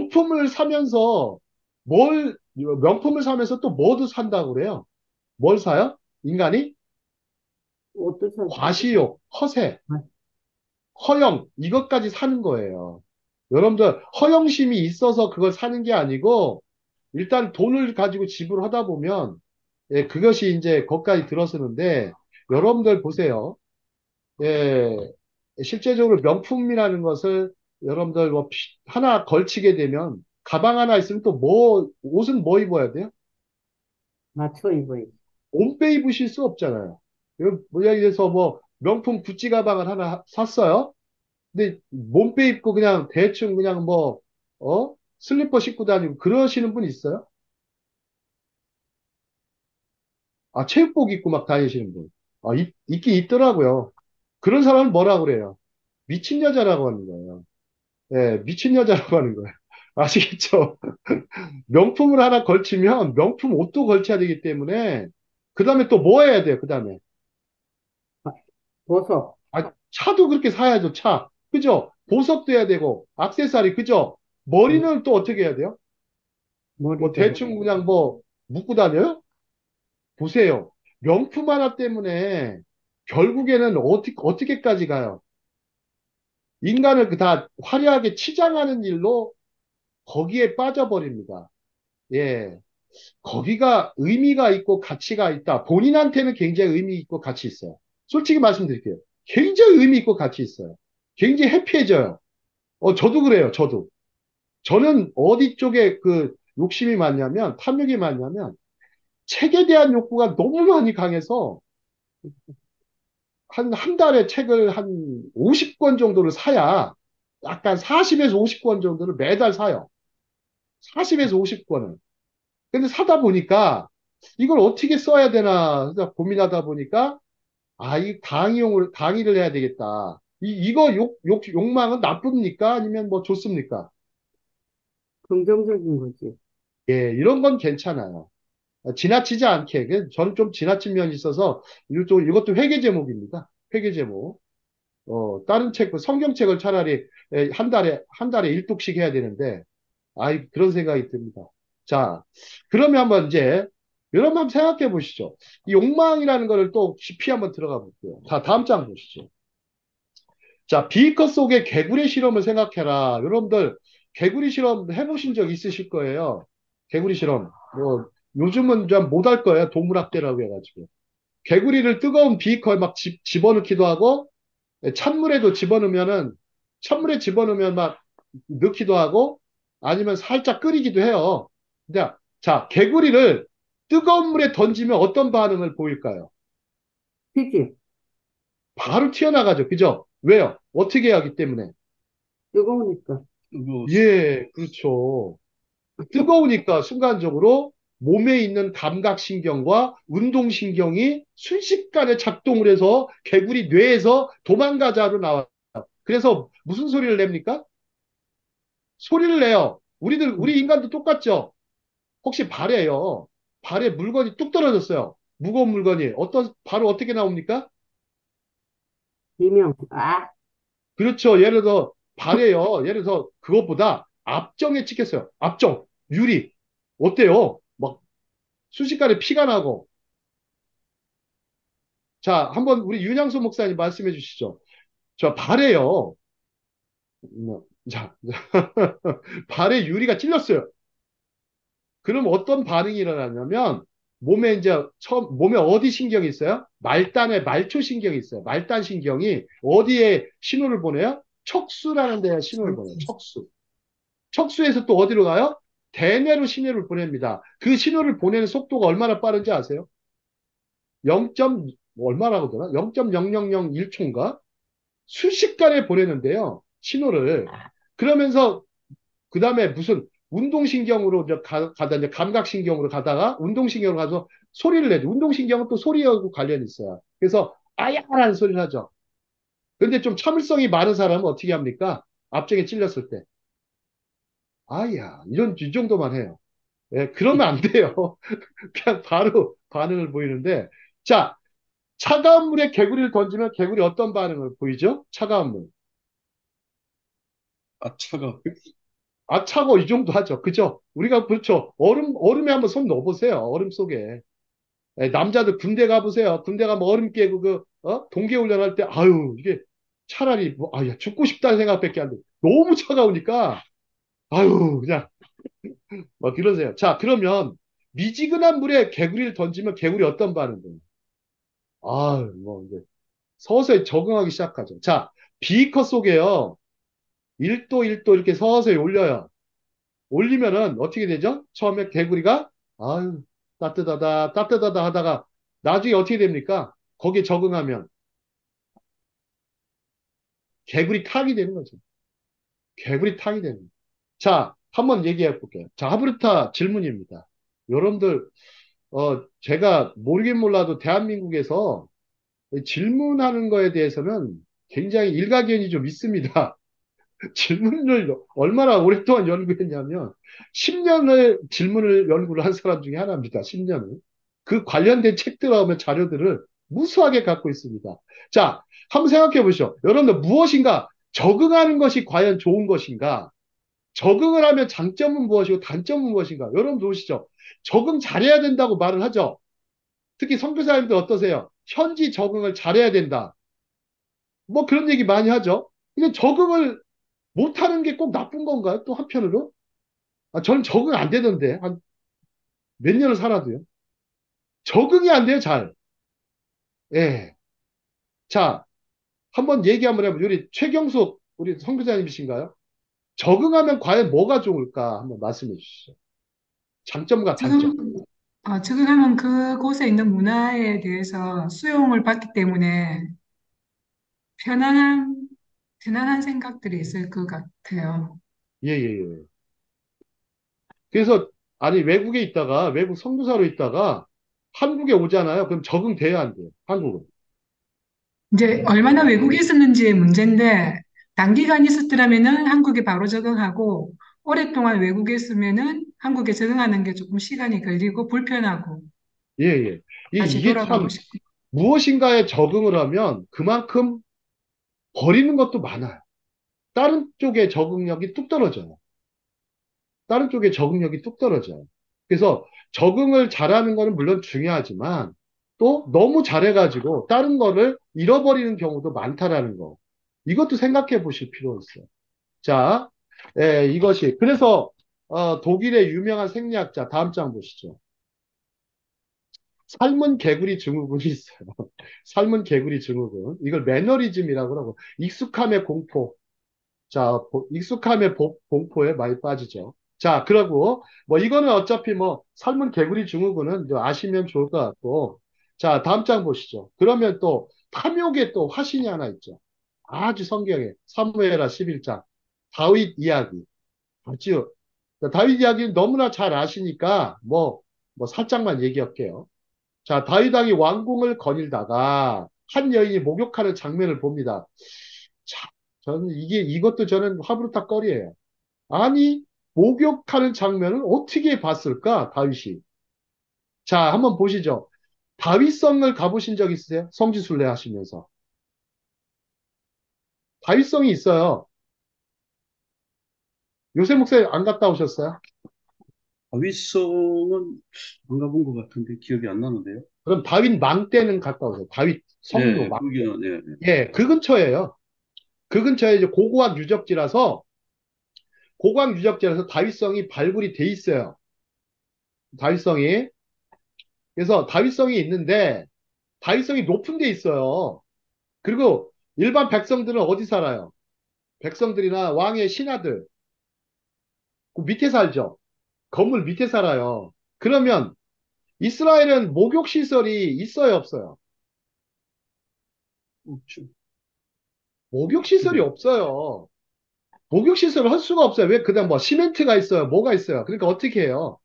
명품을 사면서 또 뭐도 산다고 그래요? 뭘 사요? 인간이? 옷도 사지. 과시욕, 허세, 허영, 이것까지 사는 거예요. 여러분들, 허영심이 있어서 그걸 사는 게 아니고, 일단 돈을 가지고 지불하다 보면, 예, 그것이 이제 거기까지 들어서는데, 여러분들 보세요. 예, 실제적으로 명품이라는 것을 여러분들 하나 걸치게 되면, 가방 하나 있으면 또 옷은 뭐 입어야 돼요? 맞춰 입어야지. 옷빼 입으실 수 없잖아요. 예를 들어서 뭐, 명품 구찌 가방을 하나 샀어요? 근데 몸빼 입고 그냥 대충 그냥 슬리퍼 신고 다니고 그러시는 분 있어요? 아, 체육복 입고 막 다니시는 분. 있긴 있더라고요. 그런 사람은 뭐라 그래요? 미친 여자라고 하는 거예요. 예, 미친 여자라고 하는 거예요. 아시겠죠? 명품을 하나 걸치면 명품 옷도 걸쳐야 되기 때문에 그 다음에 또 뭐 해야 돼요? 그 다음에 보석, 차도 그렇게 사야죠. 차. 그죠? 보석도 해야 되고 액세서리 그죠? 응, 머리는 또 어떻게 해야 돼요? 뭐 머리도 해. 대충 그냥 뭐 묶고 다녀요? 보세요. 명품 하나 때문에 결국에는 어떻게까지 가요? 인간을 그 다 화려하게 치장하는 일로 거기에 빠져버립니다. 예. 거기가 의미가 있고 가치가 있다. 본인한테는 굉장히 의미 있고 가치 있어요. 솔직히 말씀드릴게요. 굉장히 의미 있고 가치 있어요. 굉장히 해피해져요. 저도 그래요. 저도. 저는 어디 쪽에 그 욕심이 많냐면, 탐욕이 많냐면, 책에 대한 욕구가 너무 많이 강해서 한 달에 책을 한 50권 정도를 사야 약간 40에서 50권 정도를 매달 사요. 40에서 50권을. 근데 사다 보니까 이걸 어떻게 써야 되나 고민하다 보니까 이 강의를 해야 되겠다. 이거 욕망은 나쁩니까? 아니면 뭐 좋습니까? 긍정적인 거지. 예, 이런 건 괜찮아요. 지나치지 않게. 저는 좀 지나친 면이 있어서 이것도 회계 제목입니다. 회계 제목. 다른 책, 성경책을 차라리 한 달에 1독씩 해야 되는데, 그런 생각이 듭니다. 자, 그러면 한번 이제 여러분 한번 생각해 보시죠. 이 욕망이라는 거를 또 깊이 한번 들어가 볼게요. 자, 다음 장 보시죠. 자, 비커 속의 개구리 실험을 생각해라. 여러분들, 개구리 실험 해보신 적 있으실 거예요. 개구리 실험. 뭐, 요즘은 좀 못할 거예요. 동물학대라고 해가지고. 개구리를 뜨거운 비커에 막 집어넣기도 하고, 찬물에도 집어넣으면은, 찬물에 집어넣으면 막 넣기도 하고, 아니면 살짝 끓이기도 해요. 근데, 자, 개구리를 뜨거운 물에 던지면 어떤 반응을 보일까요? 튀김. 바로 튀어나가죠. 그죠? 왜요? 어떻게 하기 때문에? 뜨거우니까. 그리고 예, 그렇죠. 뜨거우니까 순간적으로 몸에 있는 감각신경과 운동신경이 순식간에 작동을 해서 개구리 뇌에서 도망가자로 나와요. 그래서 무슨 소리를 냅니까? 소리를 내요. 우리 인간도 똑같죠? 혹시 발에요. 발에 물건이 뚝 떨어졌어요. 무거운 물건이. 바로 어떻게 나옵니까? 비명. 아, 그렇죠. 예를 들어, 발에요. 예를 들어, 그것보다 앞정에 찍혔어요. 앞정, 유리. 어때요? 막 순식간에 피가 나고. 자, 한번 우리 윤양소 목사님 말씀해 주시죠. 저 발에요. 자, 발에 유리가 찔렸어요. 그럼 어떤 반응이 일어나냐면, 몸에 이제 몸에 어디 신경이 있어요? 말단에 말초 신경이 있어요. 말단 신경이 어디에 신호를 보내요? 척수라는 데에 신호를 보내요. 척수. 척수에서 또 어디로 가요? 대뇌로 신호를 보냅니다. 그 신호를 보내는 속도가 얼마나 빠른지 아세요? 0. 얼마라고 되나? 0.0001초인가? 순식간에 보내는데요. 신호를. 그러면서 그 다음에 무슨 운동신경으로 가다 이제 감각신경으로 가다가 운동신경으로 가서 소리를 내죠. 운동신경은 또 소리하고 관련이 있어요. 그래서 아야라는 소리를 하죠. 그런데 좀 참을성이 많은 사람은 어떻게 합니까? 앞쪽에 찔렸을 때. 아야, 이 정도만 해요. 예, 그러면 안 돼요. 그냥 바로 반응을 보이는데. 자, 차가운 물에 개구리를 던지면 개구리 어떤 반응을 보이죠? 차가운 물. 아, 차가. 아, 차고 이 정도 하죠. 그죠? 우리가 그렇죠. 얼음에 한번 손 넣어보세요. 얼음 속에. 예, 남자들 군대 가보세요. 군대 가면 얼음 깨고 동계 훈련할 때, 아유, 이게 차라리, 뭐, 아, 야, 죽고 싶다는 생각밖에 안 돼. 너무 차가우니까, 아유, 그냥, 막 이러세요. 자, 그러면 미지근한 물에 개구리를 던지면 개구리 어떤 반응이에요? 아유, 뭐, 이제 서서히 적응하기 시작하죠. 자, 비커 속에요. 1도 1도 이렇게 서서히 올려요. 올리면은 어떻게 되죠? 처음에 개구리가 아유 따뜻하다 따뜻하다 하다가 나중에 어떻게 됩니까? 거기에 적응하면 개구리 탕이 되는 거죠. 개구리 탕이 되는 거죠. 자, 한번 얘기해 볼게요. 자, 하브르타 질문입니다. 여러분들 제가 모르긴 몰라도 대한민국에서 질문하는 거에 대해서는 굉장히 일가견이 좀 있습니다. 질문을 얼마나 오랫동안 연구했냐면 10년을 질문을 연구를 한 사람 중에 하나입니다. 10년을. 그 관련된 책들하고 자료들을 무수하게 갖고 있습니다. 자, 한번 생각해 보시죠. 여러분들 무엇인가 적응하는 것이 과연 좋은 것인가? 적응을 하면 장점은 무엇이고 단점은 무엇인가? 여러분 보시죠. 적응 잘해야 된다고 말을 하죠. 특히 선교사님들 어떠세요? 현지 적응을 잘해야 된다. 뭐 그런 얘기 많이 하죠. 근데 적응을 못하는 게 꼭 나쁜 건가요? 또 한편으로? 아, 저는 적응 안 되던데. 한 몇 년을 살아도요. 적응이 안 돼요, 잘. 예. 자, 한번 얘기 한번 해보죠. 우리 최경숙, 우리 선교사님이신가요? 적응하면 과연 뭐가 좋을까? 한번 말씀해 주시죠. 장점과 단점. 지금, 적응하면 그곳에 있는 문화에 대해서 수용을 받기 때문에 편안한, 편안한 생각들이 있을 것 같아요. 예, 예, 예. 그래서, 아니, 외국에 있다가, 외국 선교사로 있다가, 한국에 오잖아요. 그럼 적응돼야 안 돼요. 한국은. 이제 얼마나 외국에 있었는지의 문제인데, 단기간 있었더라면은 한국에 바로 적응하고, 오랫동안 외국에 있으면은 한국에 적응하는 게 조금 시간이 걸리고 불편하고, 예, 예. 다시 이게 돌아가고 참, 싶고. 무엇인가에 적응을 하면 그만큼 버리는 것도 많아요. 다른 쪽에 적응력이 뚝 떨어져요. 다른 쪽에 적응력이 뚝 떨어져요. 그래서 적응을 잘하는 거는 물론 중요하지만 또 너무 잘해가지고 다른 거를 잃어버리는 경우도 많다라는 거. 이것도 생각해 보실 필요 있어요. 자, 이것이. 그래서, 독일의 유명한 생리학자, 다음 장 보시죠. 삶은 개구리 증후군이 있어요. 삶은 개구리 증후군. 이걸 매너리즘이라고 하고, 익숙함의 공포. 자, 익숙함의 공포에 많이 빠지죠. 자, 그러고, 뭐, 이거는 어차피 뭐, 삶은 개구리 증후군은 좀 아시면 좋을 것 같고, 자, 다음 장 보시죠. 그러면 또, 탐욕의 또 화신이 하나 있죠. 아주 성경에, 사무엘하 11장, 다윗 이야기. 아주, 다윗 이야기는 너무나 잘 아시니까, 뭐, 살짝만 얘기할게요. 자, 다윗 왕이 왕궁을 거닐다가, 한 여인이 목욕하는 장면을 봅니다. 참, 저는 이것도 저는 화부르탁 거리예요. 아니, 목욕하는 장면을 어떻게 봤을까, 다윗이? 자, 한번 보시죠. 다윗성을 가보신 적 있으세요? 성지순례 하시면서. 다윗성이 있어요. 요새 목사님 안 갔다 오셨어요? 다윗성은 안 가본 것 같은데 기억이 안 나는데요. 그럼 다윗 망 때는 갔다 오세요. 다윗 성로 네, 망 때. 거기는, 네, 네. 예, 그 근처예요. 그 근처에 이제 고고학 유적지라서 다윗성이 발굴이 돼 있어요. 다윗성이. 그래서 다윗성이 있는데, 다윗성이 높은 데 있어요. 그리고 일반 백성들은 어디 살아요? 백성들이나 왕의 신하들, 그 밑에 살죠. 건물 밑에 살아요. 그러면 이스라엘은 목욕 시설이 있어요, 없어요? 없죠. 목욕 시설이 없어요. 목욕 시설을 할 수가 없어요. 왜? 그다음 뭐 시멘트가 있어요. 뭐가 있어요. 그러니까 어떻게 해요?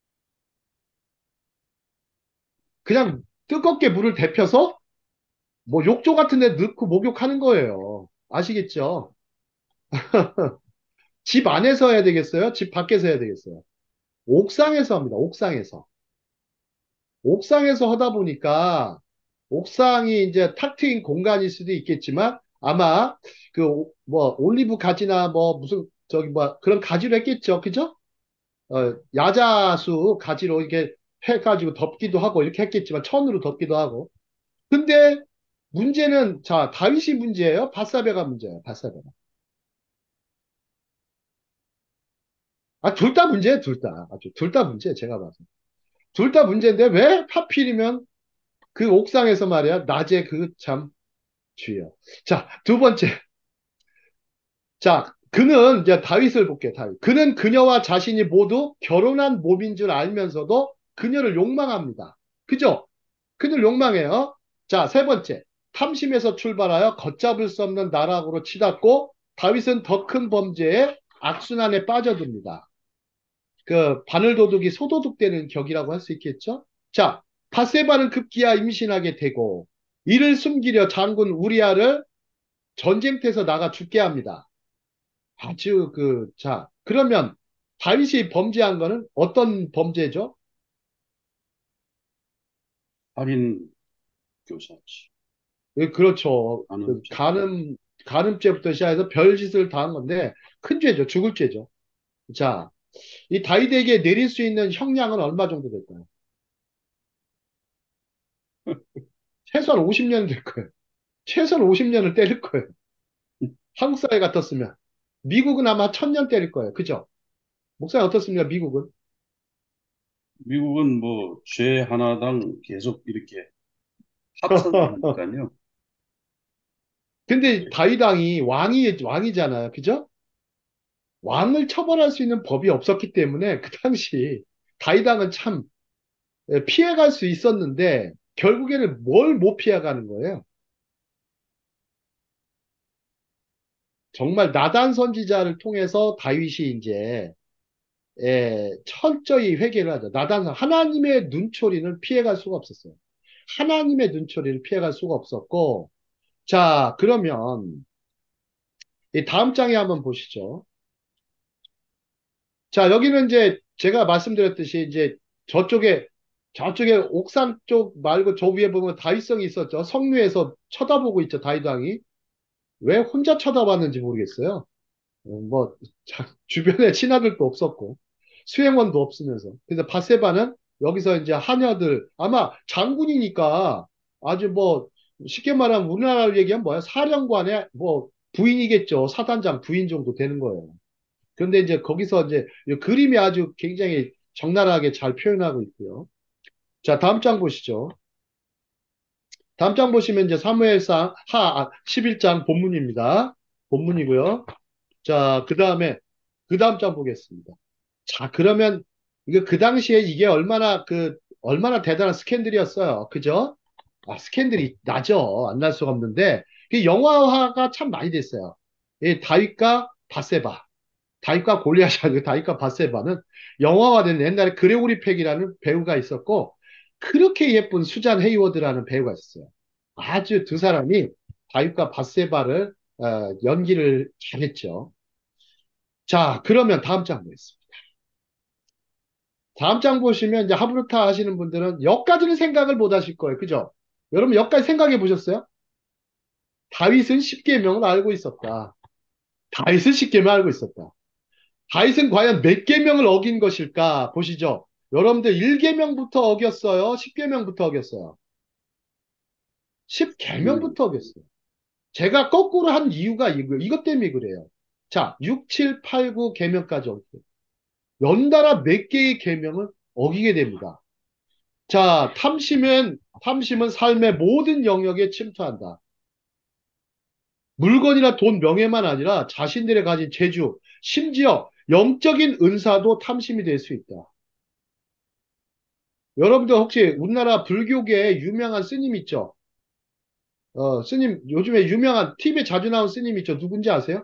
그냥 뜨겁게 물을 데펴서 뭐 욕조 같은 데 넣고 목욕하는 거예요. 아시겠죠? 집 안에서 해야 되겠어요? 집 밖에서 해야 되겠어요? 옥상에서 합니다. 옥상에서. 옥상에서 하다 보니까 옥상이 이제 탁 트인 공간일 수도 있겠지만 아마 뭐 올리브 가지나 뭐 무슨 저기 뭐 그런 가지로 했겠죠. 그죠? 야자수 가지로 이렇게 해가지고 덮기도 하고 이렇게 했겠지만 천으로 덮기도 하고. 근데 문제는 자 다윗이 문제예요. 밧사베가 문제예요. 밧사베가. 아, 둘 다 문제예요. 둘 다. 아주 둘 다 문제 제가 봐서. 둘 다 문제인데 왜 하필이면 그 옥상에서 말이야 낮에 그 참 주의요. 자, 두 번째. 자, 그는 이제 다윗을 볼게요. 다윗. 그는 그녀와 자신이 모두 결혼한 몸인 줄 알면서도 그녀를 욕망합니다. 그죠? 그녀를 욕망해요. 자, 세 번째. 탐심에서 출발하여 걷잡을 수 없는 나락으로 치닫고 다윗은 더 큰 범죄에 악순환에 빠져듭니다. 그 바늘도둑이 소도둑되는 격이라고 할 수 있겠죠? 자, 바세바는 급기야 임신하게 되고 이를 숨기려 장군 우리아를 전쟁터에서 나가 죽게 합니다. 아주 자, 그러면 다윗이 범죄한 거는 어떤 범죄죠? 할인 교사지. 그렇죠. 아는 죄. 간음죄부터 시작해서 별짓을 당한 건데 큰 죄죠. 죽을 죄죠. 자, 이 다윗에게 내릴 수 있는 형량은 얼마 정도 될까요? 최소한 50년 될 거예요. 최소한 50년을 때릴 거예요. 한국 사회 같았으면. 미국은 아마 1000년 때릴 거예요. 그죠? 목사님 어떻습니까? 미국은? 미국은 뭐 죄 하나당 계속 이렇게 합산하니까요. 근데 다윗 왕이 왕이잖아요. 그죠? 왕을 처벌할 수 있는 법이 없었기 때문에 그 당시 다윗 왕은 참 피해갈 수 있었는데 결국에는 뭘 못 피해가는 거예요. 정말 나단 선지자를 통해서 다윗이 이제 철저히 회개를 하죠. 하나님의 눈초리는 피해갈 수가 없었어요. 하나님의 눈초리를 피해갈 수가 없었고, 자, 그러면 이 다음 장에 한번 보시죠. 자, 여기는 이제 제가 말씀드렸듯이 이제 저쪽에 옥상 쪽 말고 저 위에 보면 다윗성이 있었죠. 성류에서 쳐다보고 있죠. 다윗 왕이. 왜 혼자 쳐다봤는지 모르겠어요. 뭐, 주변에 신하들도 없었고. 수행원도 없으면서. 그래서 바세바는 여기서 이제 하녀들, 아마 장군이니까 아주 뭐, 쉽게 말하면 우리나라로 얘기하면 뭐야? 사령관의 뭐, 부인이겠죠. 사단장 부인 정도 되는 거예요. 그런데 이제 거기서 이제 이 그림이 아주 굉장히 적나라하게 잘 표현하고 있고요. 자, 다음 장 보시죠. 다음 장 보시면 이제 사무엘상 11장 본문입니다. 본문이고요. 자, 그 다음 장 보겠습니다. 자, 그러면 이거 그 당시에 이게 얼마나 대단한 스캔들이었어요. 그죠? 스캔들이 나죠. 안 날 수가 없는데 그 영화화가 참 많이 됐어요. 이 다윗과 바세바. 다윗과 골리앗이 아니고 다윗과 바세바는 영화화된 옛날에 그레고리 팩이라는 배우가 있었고 그렇게 예쁜 수잔 헤이워드라는 배우가 있었어요. 아주 두 사람이 다윗과 바세바를 연기를 잘했죠. 자, 그러면 다음 장 보겠습니다. 다음 장 보시면 이제 하브루타 하시는 분들은 여기까지는 생각을 못 하실 거예요. 그죠? 여러분 여기까지 생각해 보셨어요? 다윗은 십계명을 알고 있었다. 다윗은 십계명을 알고 있었다. 다윗은 과연 몇 계명을 어긴 것일까? 보시죠. 여러분들 1계명부터 어겼어요? 10계명부터 어겼어요? 음, 10계명부터 어겼어요. 제가 거꾸로 한 이유가 이것 때문에 그래요. 자, 6, 7, 8, 9 계명까지 어겼어요. 연달아 몇 개의 계명을 어기게 됩니다. 자, 탐심은 삶의 모든 영역에 침투한다. 물건이나 돈, 명예만 아니라 자신들의 가진 재주, 심지어 영적인 은사도 탐심이 될 수 있다. 여러분들 혹시 우리나라 불교계에 유명한 스님 있죠? 스님, 요즘에 유명한 TV에 자주 나온 스님 있죠? 누군지 아세요?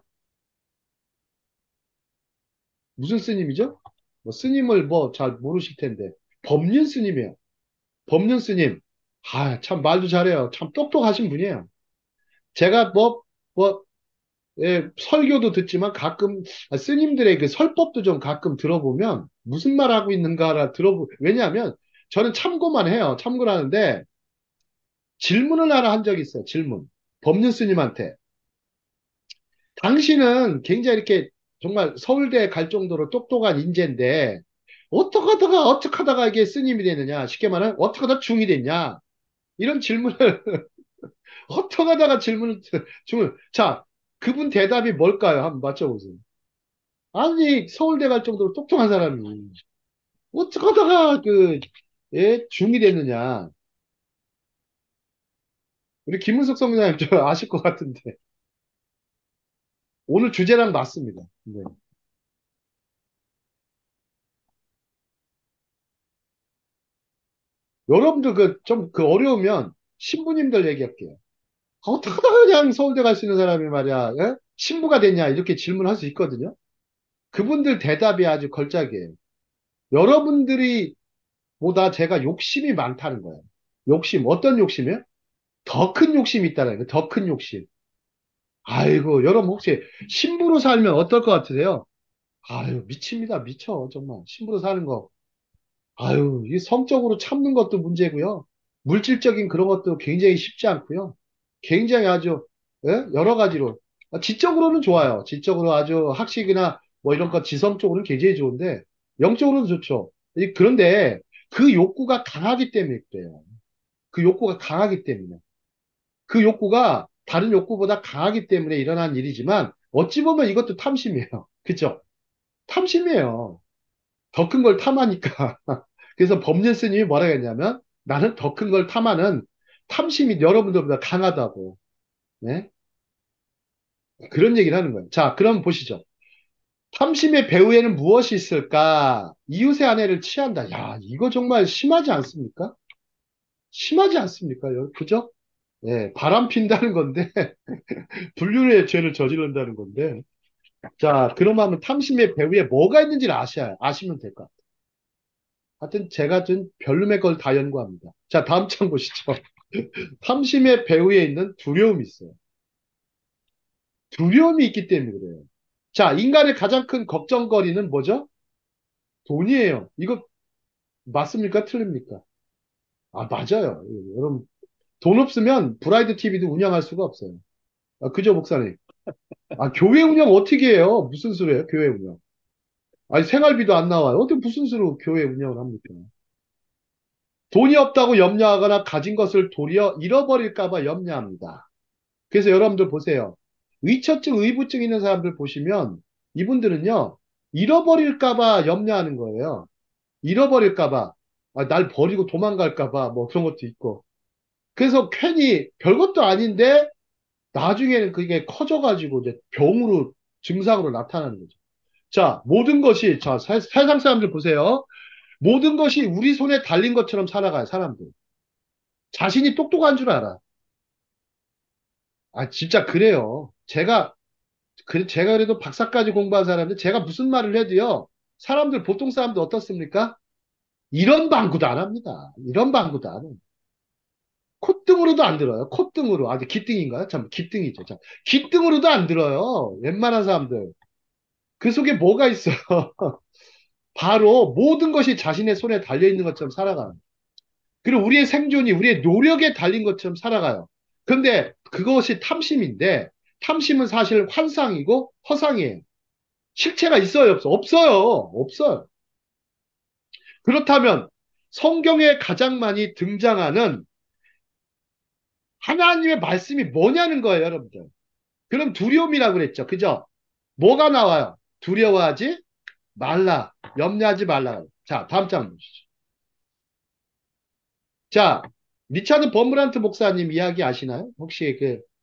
무슨 스님이죠? 뭐 스님을 뭐 잘 모르실 텐데. 법륜 스님이에요. 법륜 스님. 참 말도 잘해요. 참 똑똑하신 분이에요. 제가 뭐, 예, 설교도 듣지만 가끔 스님들의 그 설법도 좀 가끔 들어보면 무슨 말 하고 있는가라 왜냐하면 저는 참고만 해요. 참고를 하는데 질문을 하나 한 적이 있어요. 질문. 법륜 스님한테. 당신은 굉장히 이렇게 정말 서울대 갈 정도로 똑똑한 인재인데 어떻게 하다가 이게 스님이 되느냐? 쉽게 말하면 어떻게 하다 중이 됐냐? 이런 질문을 어떻게 하다가 자, 그분 대답이 뭘까요? 한번 맞춰보세요. 아니, 서울대 갈 정도로 똑똑한 사람이 어떻게 하다가 중이 됐느냐? 우리 김은석 성교사님 저 아실 것 같은데 오늘 주제랑 맞습니다. 네. 여러분들 좀 어려우면 신부님들 얘기할게요. 어떻게 하다가 그냥 서울대 갈 수 있는 사람이 말이야, 예? 신부가 됐냐? 이렇게 질문할 수 있거든요. 그분들 대답이 아주 걸작이에요. 여러분들이 보다 제가 욕심이 많다는 거예요. 욕심, 어떤 욕심이요? 더 큰 욕심이 있다는 거예요. 더 큰 욕심. 아이고, 여러분 혹시 신부로 살면 어떨 것 같으세요? 아유, 미칩니다. 미쳐. 정말. 신부로 사는 거. 아유, 이 성적으로 참는 것도 문제고요. 물질적인 그런 것도 굉장히 쉽지 않고요. 굉장히 아주 예? 여러 가지로 지적으로는 좋아요. 지적으로 아주 학식이나 뭐 이런 것 지성적으로는 굉장히 좋은데 영적으로는 좋죠. 그런데 그 욕구가 강하기 때문에 그래요. 그 욕구가 강하기 때문에. 그 욕구가 다른 욕구보다 강하기 때문에 일어난 일이지만 어찌 보면 이것도 탐심이에요. 그죠? 탐심이에요. 더 큰 걸 탐하니까. 그래서 법륜 스님이 뭐라 했냐면 나는 더 큰 걸 탐하는 탐심이 여러분들보다 강하다고. 네? 그런 얘기를 하는 거예요. 자, 그럼 보시죠. 탐심의 배후에는 무엇이 있을까? 이웃의 아내를 취한다. 야, 이거 정말 심하지 않습니까? 심하지 않습니까? 그죠? 예, 바람 핀다는 건데, 불륜의 죄를 저지른다는 건데. 자, 그러면 탐심의 배후에 뭐가 있는지를 아시면 될 것 같아요. 하여튼 제가 좀 별놈의 걸 다 연구합니다. 자, 다음 장 보시죠. 탐심의 배후에 있는 두려움이 있어요. 두려움이 있기 때문에 그래요. 자, 인간의 가장 큰 걱정거리는 뭐죠? 돈이에요. 이거 맞습니까? 틀립니까? 맞아요. 여러분, 돈 없으면 브라이드 TV도 운영할 수가 없어요. 그죠, 목사님? 교회 운영 어떻게 해요? 무슨 소리예요, 교회 운영? 아니, 생활비도 안 나와요. 어떻게 무슨 수로 교회 운영을 합니까? 돈이 없다고 염려하거나 가진 것을 도리어 잃어버릴까 봐 염려합니다. 그래서 여러분들 보세요. 의처증, 의부증 있는 사람들 보시면 이분들은요, 잃어버릴까 봐 염려하는 거예요. 잃어버릴까 봐. 아, 날 버리고 도망갈까 봐. 뭐 그런 것도 있고. 그래서 괜히 별것도 아닌데 나중에는 그게 커져가지고 이제 병으로, 증상으로 나타나는 거죠. 자, 모든 것이, 자, 세상 사람들 보세요. 모든 것이 우리 손에 달린 것처럼 살아가요, 사람들. 자신이 똑똑한 줄 알아. 아, 진짜 그래요. 제가 그래도 박사까지 공부한 사람인데 제가 무슨 말을 해도요. 사람들, 보통 사람들 어떻습니까? 이런 방구도 안 합니다. 이런 방구도 안 해요. 콧등으로도 안 들어요. 콧등으로. 아, 기등인가요? 참, 기등이죠. 참, 기등으로도 안 들어요. 웬만한 사람들. 그 속에 뭐가 있어요? 바로 모든 것이 자신의 손에 달려있는 것처럼 살아가요. 그리고 우리의 생존이 우리의 노력에 달린 것처럼 살아가요. 근데 그것이 탐심인데, 탐심은 사실 환상이고 허상이에요. 실체가 있어요, 없어? 없어요. 없어요. 그렇다면 성경에 가장 많이 등장하는 하나님의 말씀이 뭐냐는 거예요, 여러분들. 그럼 두려움이라고 그랬죠. 그죠? 뭐가 나와요? 두려워하지 말라. 염려하지 말라. 자, 다음 장 보시죠. 자, 리차드 버무란트 목사님 이야기 아시나요? 혹시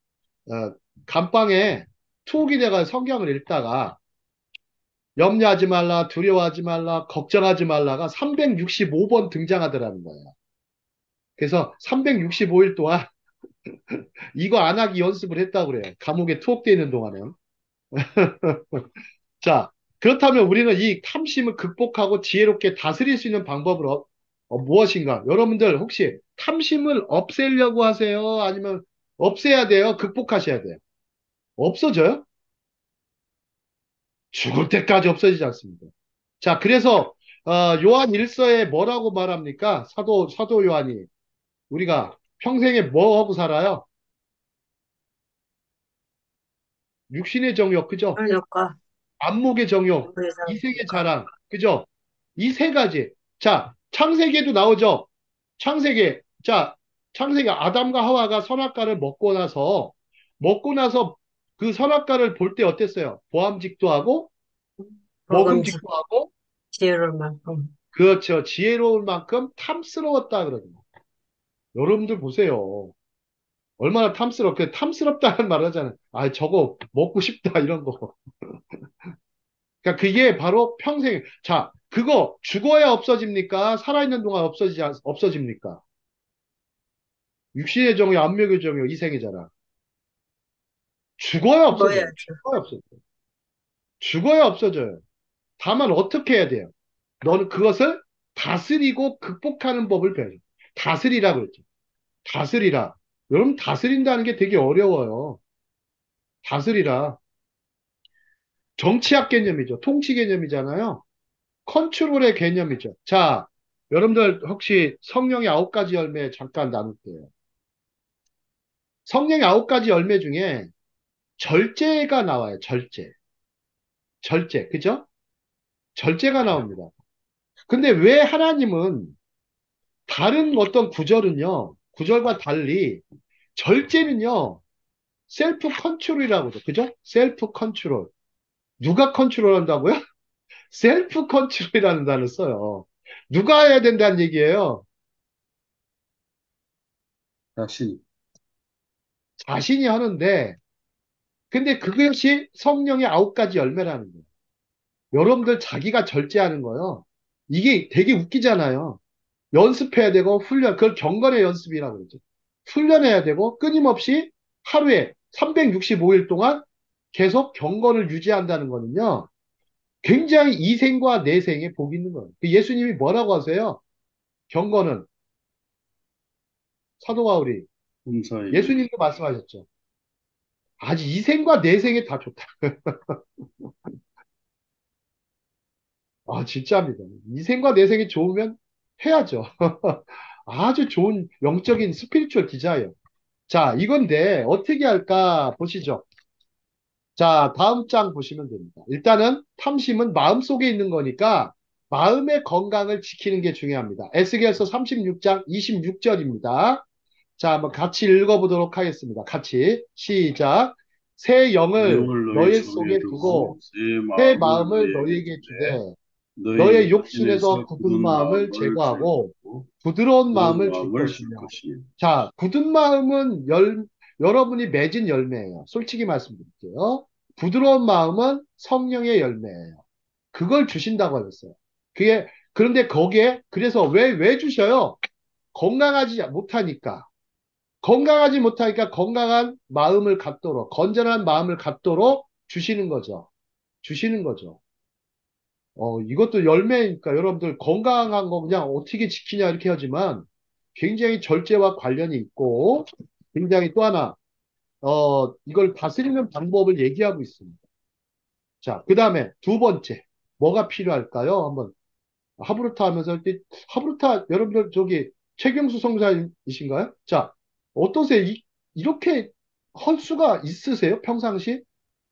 감방에 투옥이 돼가 성경을 읽다가 염려하지 말라, 두려워하지 말라, 걱정하지 말라가 365번 등장하더라는 거예요. 그래서 365일 동안 이거 안 하기 연습을 했다고 그래요. 감옥에 투옥되어 있는 동안에. 자, 그렇다면 우리는 이 탐심을 극복하고 지혜롭게 다스릴 수 있는 방법은 무엇인가? 여러분들 혹시 탐심을 없애려고 하세요? 아니면 없애야 돼요? 극복하셔야 돼요? 없어져요? 죽을 때까지 없어지지 않습니다. 자, 그래서 요한 1서에 뭐라고 말합니까? 사도 요한이 우리가 평생에 뭐 하고 살아요? 육신의 정욕, 그죠? 능력과 안목의 정욕, 부에서 이생의 자랑, 그죠? 이 세 가지. 자, 창세기에도 나오죠? 창세기. 자, 창세기 아담과 하와가 선악과를 먹고 나서 그 선악과를 볼 때 어땠어요? 보암직도 하고, 먹음직 먹음직도 하고, 지혜로울 만큼 그렇죠. 지혜로울 만큼 탐스러웠다 그러거든요. 여러분들 보세요. 얼마나 탐스럽다는 말 하잖아요. 아, 저거 먹고 싶다, 이런 거. 그러니까 그게 바로 평생, 자, 그거 죽어야 없어집니까? 살아있는 동안 없어집니까? 육신의 정욕, 안목의 정욕, 이생애잖아. 죽어야 없어져요. 먹어야죠. 죽어야 없어져요. 죽어야 없어져요. 다만 어떻게 해야 돼요? 너는 그것을 다스리고 극복하는 법을 배워요. 다스리라 그랬죠. 다스리라. 여러분, 다스린다는 게 되게 어려워요. 다스리라. 정치학 개념이죠. 통치 개념이잖아요. 컨트롤의 개념이죠. 자, 여러분들 혹시 성령의 9가지 열매 잠깐 나눌게요. 성령의 9가지 열매 중에 절제가 나와요. 절제. 절제. 그죠? 절제가 나옵니다. 근데 왜 하나님은 다른 어떤 구절과 달리 절제는요, 셀프 컨트롤이라고 그러죠. 그죠? 셀프 컨트롤. 누가 컨트롤 한다고요? 셀프 컨트롤이라는 단어를 써요. 누가 해야 된다는 얘기예요? 자신. 자신이 하는데, 근데 그것이 성령의 9가지 열매라는 거예요. 여러분들 자기가 절제하는 거요. 이게 되게 웃기잖아요. 연습해야 되고 그걸 경건의 연습이라고 그러죠. 훈련해야 되고 끊임없이 하루에 365일 동안 계속 경건을 유지한다는 거는요. 굉장히 이생과 내생에 복이 있는 거예요. 예수님이 뭐라고 하세요? 경건은 사도 바울이 은사의 길. 예수님도 말씀하셨죠. 아직 이생과 내생에 다 좋다. 아, 진짜입니다. 이생과 내생이 좋으면 해야죠. 아주 좋은 영적인 스피리추얼 디자이어. 자, 이건데 어떻게 할까 보시죠. 자, 다음 장 보시면 됩니다. 일단은 탐심은 마음속에 있는 거니까 마음의 건강을 지키는 게 중요합니다. 에스겔서 36장 26절입니다. 자, 한번 같이 읽어보도록 하겠습니다. 같이 시작. 새 내 영을 영을 너희 너희 속에 속에 두고 두고 새 새 마음을 마음을 너희에게 너희에게 주되 주되 너희 너의 욕심에서 육신에서 굳은 굳은 마음을 마음을 제거하고 제거하고 부드러운 부드러운 마음을 줄 마음을 줄 것이며. 것이니 자, 굳은 마음은 여러분이 맺은 열매예요. 솔직히 말씀드릴게요. 부드러운 마음은 성령의 열매예요. 그걸 주신다고 하셨어요. 그런데 거기에, 그래서 왜 주셔요? 건강하지 못하니까. 건강하지 못하니까 건강한 마음을 갖도록, 건전한 마음을 갖도록 주시는 거죠. 주시는 거죠. 이것도 열매니까 여러분들 건강한 거 그냥 어떻게 지키냐 이렇게 하지만 굉장히 절제와 관련이 있고 굉장히 또 하나, 이걸 다스리는 방법을 얘기하고 있습니다. 자, 그 다음에 두 번째. 뭐가 필요할까요? 한번 하브루타 하면서 하브루타 여러분들 저기 최경수 성사이신가요? 자, 어떠세요? 이렇게 할 수가 있으세요? 평상시?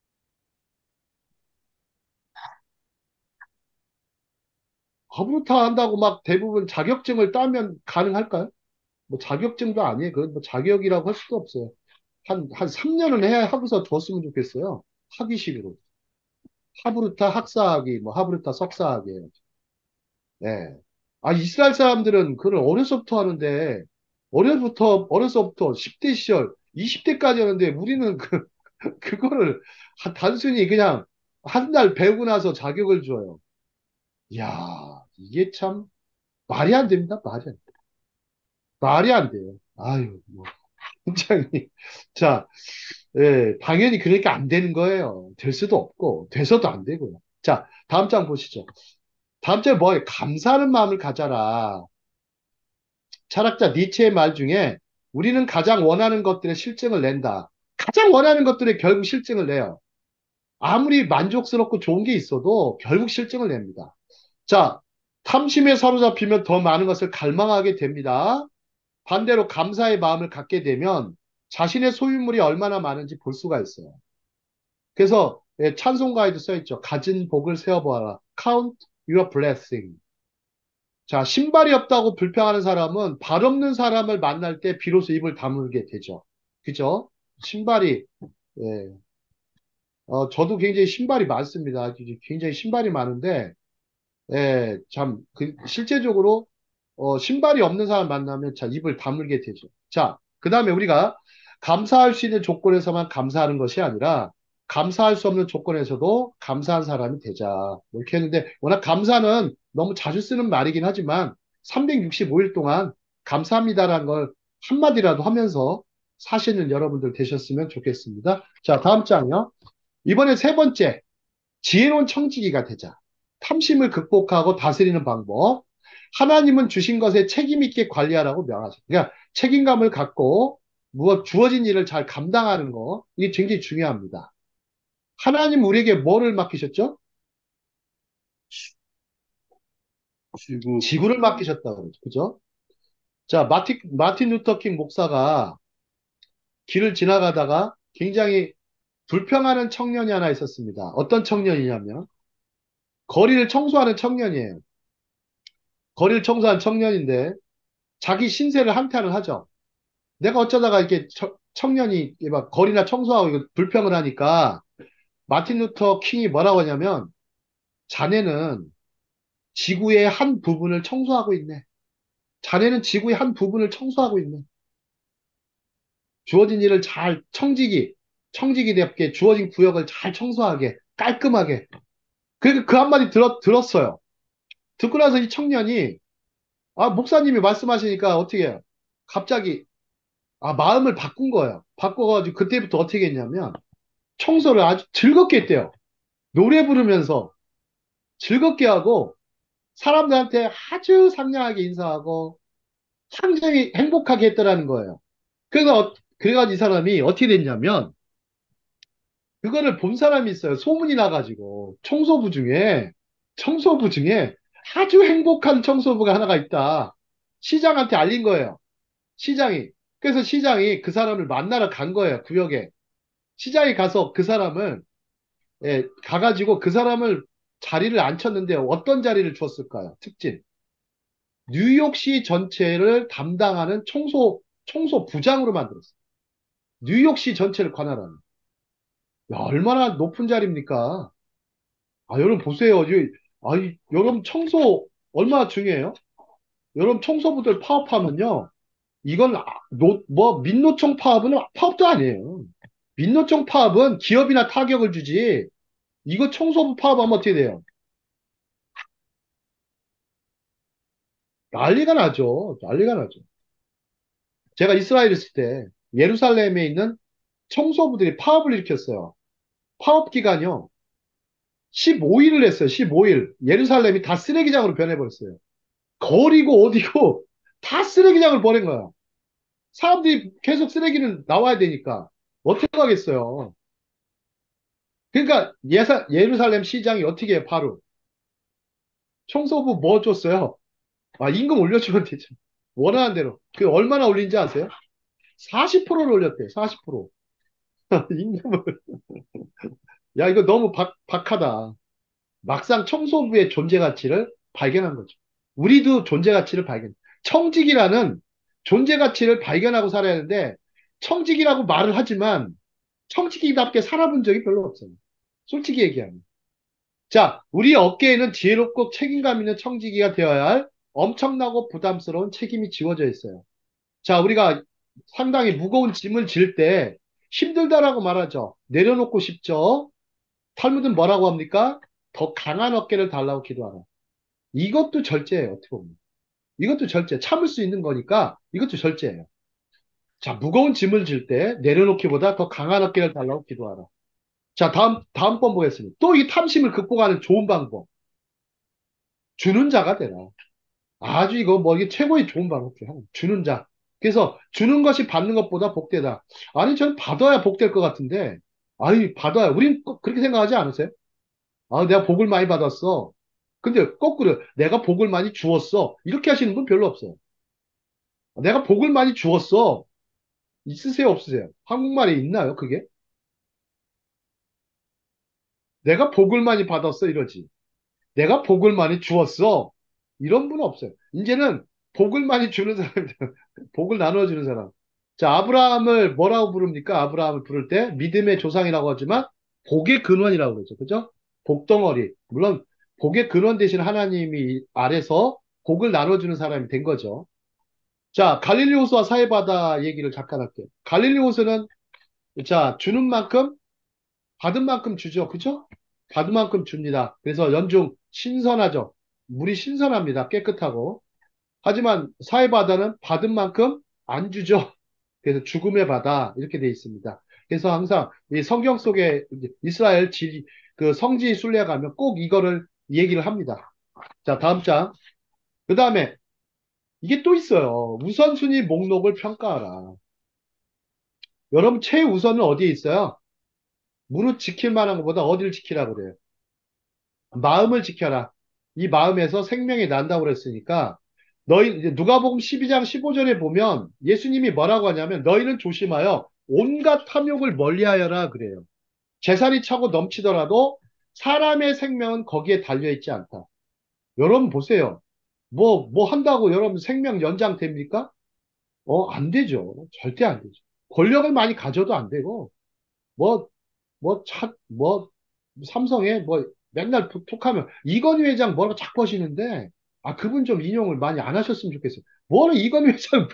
하브루타 한다고 막 대부분 자격증을 따면 가능할까요? 뭐 자격증도 아니에요. 그건 뭐 자격이라고 할 수도 없어요. 한 3년은 해야 하고서 줬으면 좋겠어요. 학위식으로. 하브루타 학사학위, 뭐 하브루타 석사학위예요. 예. 아, 이스라엘 사람들은 그걸 어려서부터 하는데, 어려서부터 10대 시절, 20대까지 하는데, 우리는 그거를 단순히 그냥 한 달 배우고 나서 자격을 줘요. 이야, 이게 참 말이 안 됩니다. 말이 안 돼요. 아유, 뭐, 굉장히. 자, 예, 당연히 그러니까 안 되는 거예요. 될 수도 없고, 돼서도 안 되고요. 자, 다음 장 보시죠. 다음 장에 뭐예요? 감사하는 마음을 가져라. 철학자 니체의 말 중에 우리는 가장 원하는 것들의 실증을 낸다. 가장 원하는 것들의 결국 실증을 내요. 아무리 만족스럽고 좋은 게 있어도 결국 실증을 냅니다. 자, 탐심에 사로잡히면 더 많은 것을 갈망하게 됩니다. 반대로 감사의 마음을 갖게 되면 자신의 소유물이 얼마나 많은지 볼 수가 있어요. 그래서 찬송가에도 써있죠. 가진 복을 세어보아라. Count your blessing. 자, 신발이 없다고 불평하는 사람은 발 없는 사람을 만날 때 비로소 입을 다물게 되죠. 그죠? 신발이, 예. 저도 굉장히 신발이 많습니다. 굉장히 신발이 많은데, 예, 참, 실제적으로, 신발이 없는 사람 만나면 자, 입을 다물게 되죠. 자, 그 다음에 우리가 감사할 수 있는 조건에서만 감사하는 것이 아니라, 감사할 수 없는 조건에서도 감사한 사람이 되자. 뭐 이렇게 했는데, 워낙 감사는 너무 자주 쓰는 말이긴 하지만, 365일 동안 감사합니다라는 걸 한마디라도 하면서 사시는 여러분들 되셨으면 좋겠습니다. 자, 다음 장요. 이번에 세 번째. 지혜로운 청지기가 되자. 탐심을 극복하고 다스리는 방법. 하나님은 주신 것에 책임 있게 관리하라고 명하죠. 그러니까 책임감을 갖고 주어진 일을 잘 감당하는 거, 이게 굉장히 중요합니다. 하나님 우리에게 뭐를 맡기셨죠? 지구 지구를 맡기셨다 그러죠. 그죠? 자, 마틴 루터 킹 목사가 길을 지나가다가 굉장히 불평하는 청년이 하나 있었습니다. 어떤 청년이냐면 거리를 청소하는 청년이에요. 거리를 청소하는 청년인데 자기 신세를 한탄을 하죠. 내가 어쩌다가 이렇게 청년이 막 거리나 청소하고 이거 불평을 하니까 마틴 루터 킹이 뭐라고 하냐면 자네는 지구의 한 부분을 청소하고 있네. 자네는 지구의 한 부분을 청소하고 있네. 주어진 일을 잘 청지기답게 주어진 구역을 잘 청소하게 깔끔하게. 그 한마디 들었어요. 듣고 나서 이 청년이 목사님이 말씀하시니까 어떻게 해요? 갑자기 마음을 바꾼 거예요. 바꿔가지고 그때부터 어떻게 했냐면 청소를 아주 즐겁게 했대요. 노래 부르면서 즐겁게 하고 사람들한테 아주 상냥하게 인사하고 상당히 행복하게 했더라는 거예요. 그래가지고 이 사람이 어떻게 됐냐면 그거를 본 사람이 있어요. 소문이 나가지고 청소부 중에 아주 행복한 청소부가 하나가 있다. 시장한테 알린 거예요. 시장이. 그래서 시장이 그 사람을 만나러 간 거예요. 구역에. 시장에 가서 그 사람을 가가지고 그 사람을 자리를 앉혔는데 어떤 자리를 주었을까요? 특징. 뉴욕시 전체를 담당하는 청소부장으로 만들었어요. 뉴욕시 전체를 관할하는. 야, 얼마나 높은 자리입니까? 아, 여러분 보세요. 여러분 청소 얼마나 중요해요? 여러분 청소부들 파업하면요. 이건 민노총 파업은 파업도 아니에요. 민노총 파업은 기업이나 타격을 주지. 이거 청소부 파업하면 어떻게 돼요? 난리가 나죠. 난리가 나죠. 제가 이스라엘 있을 때 예루살렘에 있는 청소부들이 파업을 일으켰어요. 파업 기간이요. 15일을 했어요. 15일. 예루살렘이 다 쓰레기장으로 변해버렸어요. 거리고 어디고 다 쓰레기장을 버린 거야. 사람들이 계속 쓰레기는 나와야 되니까 어떻게 하겠어요. 그러니까 예루살렘 시장이 어떻게 해요, 바로. 청소부 뭐 줬어요? 아, 임금 올려주면 되죠. 원하는 대로. 그 얼마나 올린지 아세요? 40%를 올렸대요. 40%. 임금을. 야, 이거 너무 박하다. 막상 청소부의 존재 가치를 발견한 거죠. 우리도 존재 가치를 청직이라는 존재 가치를 발견하고 살아야 하는데, 청직이라고 말을 하지만, 청직이답게 살아본 적이 별로 없어요. 솔직히 얘기하면. 자, 우리 어깨에는 지혜롭고 책임감 있는 청지기가 되어야 할 엄청나고 부담스러운 책임이 지워져 있어요. 자, 우리가 상당히 무거운 짐을 질 때 힘들다라고 말하죠. 내려놓고 싶죠. 탈무드는 뭐라고 합니까? 더 강한 어깨를 달라고 기도하라. 이것도 절제예요, 어떻게 보면. 이것도 절제. 참을 수 있는 거니까 이것도 절제예요. 자, 무거운 짐을 질 때 내려놓기보다 더 강한 어깨를 달라고 기도하라. 자, 다음 번 보겠습니다. 또 이 탐심을 극복하는 좋은 방법. 주는 자가 되라. 아주 이거 뭐 이게 최고의 좋은 방법이에요. 주는 자. 그래서 주는 것이 받는 것보다 복되다. 아니, 저는 받아야 복될 것 같은데, 아니, 받아야. 우린 꼭 그렇게 생각하지 않으세요? 아, 내가 복을 많이 받았어. 근데 거꾸로 내가 복을 많이 주었어. 이렇게 하시는 분 별로 없어요. 내가 복을 많이 주었어. 있으세요, 없으세요? 한국말에 있나요, 그게? 내가 복을 많이 받았어, 이러지. 내가 복을 많이 주었어. 이런 분은 없어요. 이제는 복을 많이 주는 사람들, 복을 나눠주는 사람. 자, 아브라함을 뭐라고 부릅니까? 아브라함을 부를 때 믿음의 조상이라고 하지만 복의 근원이라고 그러죠. 그죠? 복덩어리. 물론 복의 근원 대신 하나님이 아래서 복을 나눠주는 사람이 된 거죠. 자, 갈릴리 호수와 사해바다 얘기를 잠깐 할게요. 갈릴리 호수는 자, 주는 만큼 받은 만큼 주죠. 그죠? 받은 만큼 줍니다. 그래서 연중 신선하죠. 물이 신선합니다. 깨끗하고. 하지만 사해바다는 받은 만큼 안 주죠. 그래서 죽음의 바다 이렇게 돼 있습니다. 그래서 항상 이 성경 속에 이스라엘 그 성지 순례 가면 꼭 이거를 얘기를 합니다. 자, 다음 장. 그 다음에 이게 또 있어요. 우선순위 목록을 평가하라. 여러분 최우선은 어디에 있어요? 무릇 지킬 만한 것보다 어디를 지키라고 그래요? 마음을 지켜라. 이 마음에서 생명이 난다고 그랬으니까 너희 이제 누가복음 12장 15절에 보면 예수님이 뭐라고 하냐면 너희는 조심하여 온갖 탐욕을 멀리하여라 그래요. 재산이 차고 넘치더라도 사람의 생명은 거기에 달려 있지 않다. 여러분 보세요. 뭐 한다고 여러분 생명 연장됩니까? 안 되죠. 절대 안 되죠. 권력을 많이 가져도 안 되고 뭐 삼성에 맨날 툭하면 이건희 회장 뭐라고 자꾸 하시는데, 아, 그분 좀 인용을 많이 안 하셨으면 좋겠어요. 뭐를 이건희 회장,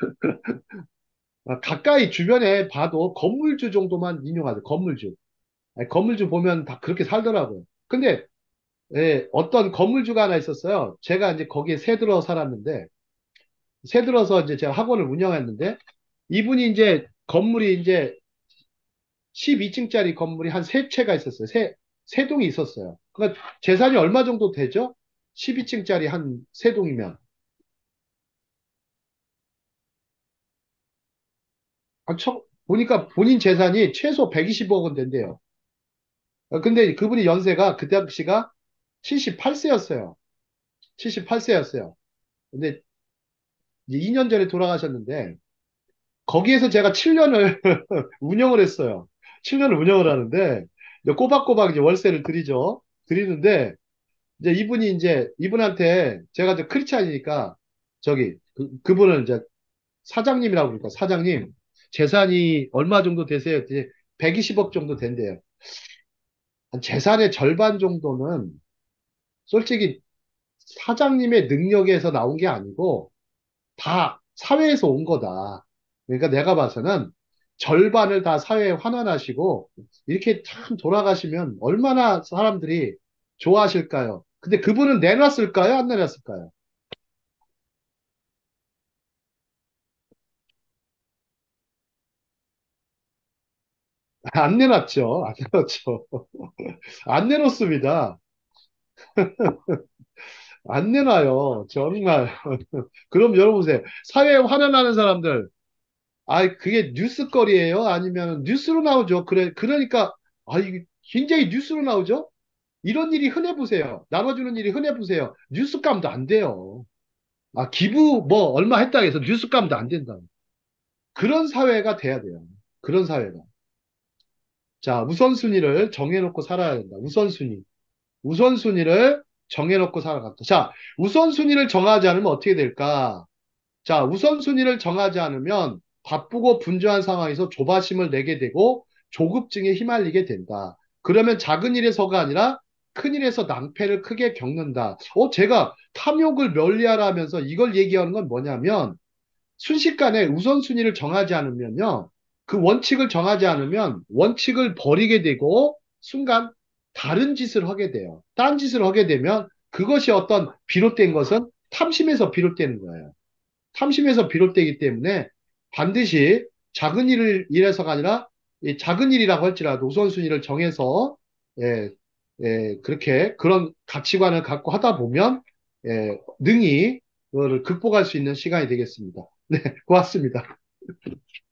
가까이 주변에 봐도 건물주 정도만 인용하세요. 건물주. 아니, 건물주 보면 다 그렇게 살더라고요. 근데, 어떤 건물주가 하나 있었어요. 제가 이제 거기에 새들어 살았는데, 새들어서 이제 제가 학원을 운영했는데, 이분이 이제 건물이 이제 12층짜리 건물이 한 세 채가 있었어요. 세 동이 있었어요. 그러니까 재산이 얼마 정도 되죠? 12층짜리 한 세 동이면. 보니까 본인 재산이 최소 120억 원 된대요. 근데 그분이 연세가 그때 당시가 78세였어요. 78세였어요. 근데 이제 2년 전에 돌아가셨는데 거기에서 제가 7년을 운영을 했어요. 7년을 운영을 하는데 이제 꼬박꼬박 이제 월세를 드리죠. 드리는데, 이제 이분한테 제가 이제 크리스찬이니까, 그분은 이제 사장님이라고 그러니까, 사장님, 재산이 얼마 정도 되세요? 그랬더니 120억 정도 된대요. 한 재산의 절반 정도는 솔직히 사장님의 능력에서 나온 게 아니고, 다 사회에서 온 거다. 그러니까 내가 봐서는 절반을 다 사회에 환원하시고 이렇게 참 돌아가시면 얼마나 사람들이 좋아하실까요? 근데 그분은 내놨을까요? 안 내놨을까요? 안 내놨죠. 안 내놨죠. 안 내놓습니다. 안 내놔요. 정말. 그럼 여러분 보세요. 사회에 환원하는 사람들, 그게 뉴스거리예요? 아니면 뉴스로 나오죠? 그러니까, 이게 굉장히 뉴스로 나오죠? 이런 일이 흔해 보세요. 나눠주는 일이 흔해 보세요. 뉴스감도 안 돼요. 기부 뭐 얼마 했다 해서 뉴스감도 안 된다. 그런 사회가 돼야 돼요. 그런 사회가. 자, 우선순위를 정해놓고 살아야 된다. 우선순위. 우선순위를 정해놓고 살아간다. 자, 우선순위를 정하지 않으면 어떻게 될까? 자, 우선순위를 정하지 않으면 바쁘고 분주한 상황에서 조바심을 내게 되고 조급증에 휘말리게 된다. 그러면 작은 일에서가 아니라 큰 일에서 낭패를 크게 겪는다. 제가 탐욕을 멸리하라면서 이걸 얘기하는 건 뭐냐면 순식간에 우선순위를 정하지 않으면요. 그 원칙을 정하지 않으면 원칙을 버리게 되고 순간 다른 짓을 하게 돼요. 딴 짓을 하게 되면 그것이 비롯된 것은 탐심에서 비롯되는 거예요. 탐심에서 비롯되기 때문에 반드시 작은 일에서가 아니라 이 작은 일이라고 할지라도 우선순위를 정해서 예, 그렇게 그런 가치관을 갖고 하다 보면 능히 그거를 극복할 수 있는 시간이 되겠습니다. 네, 고맙습니다.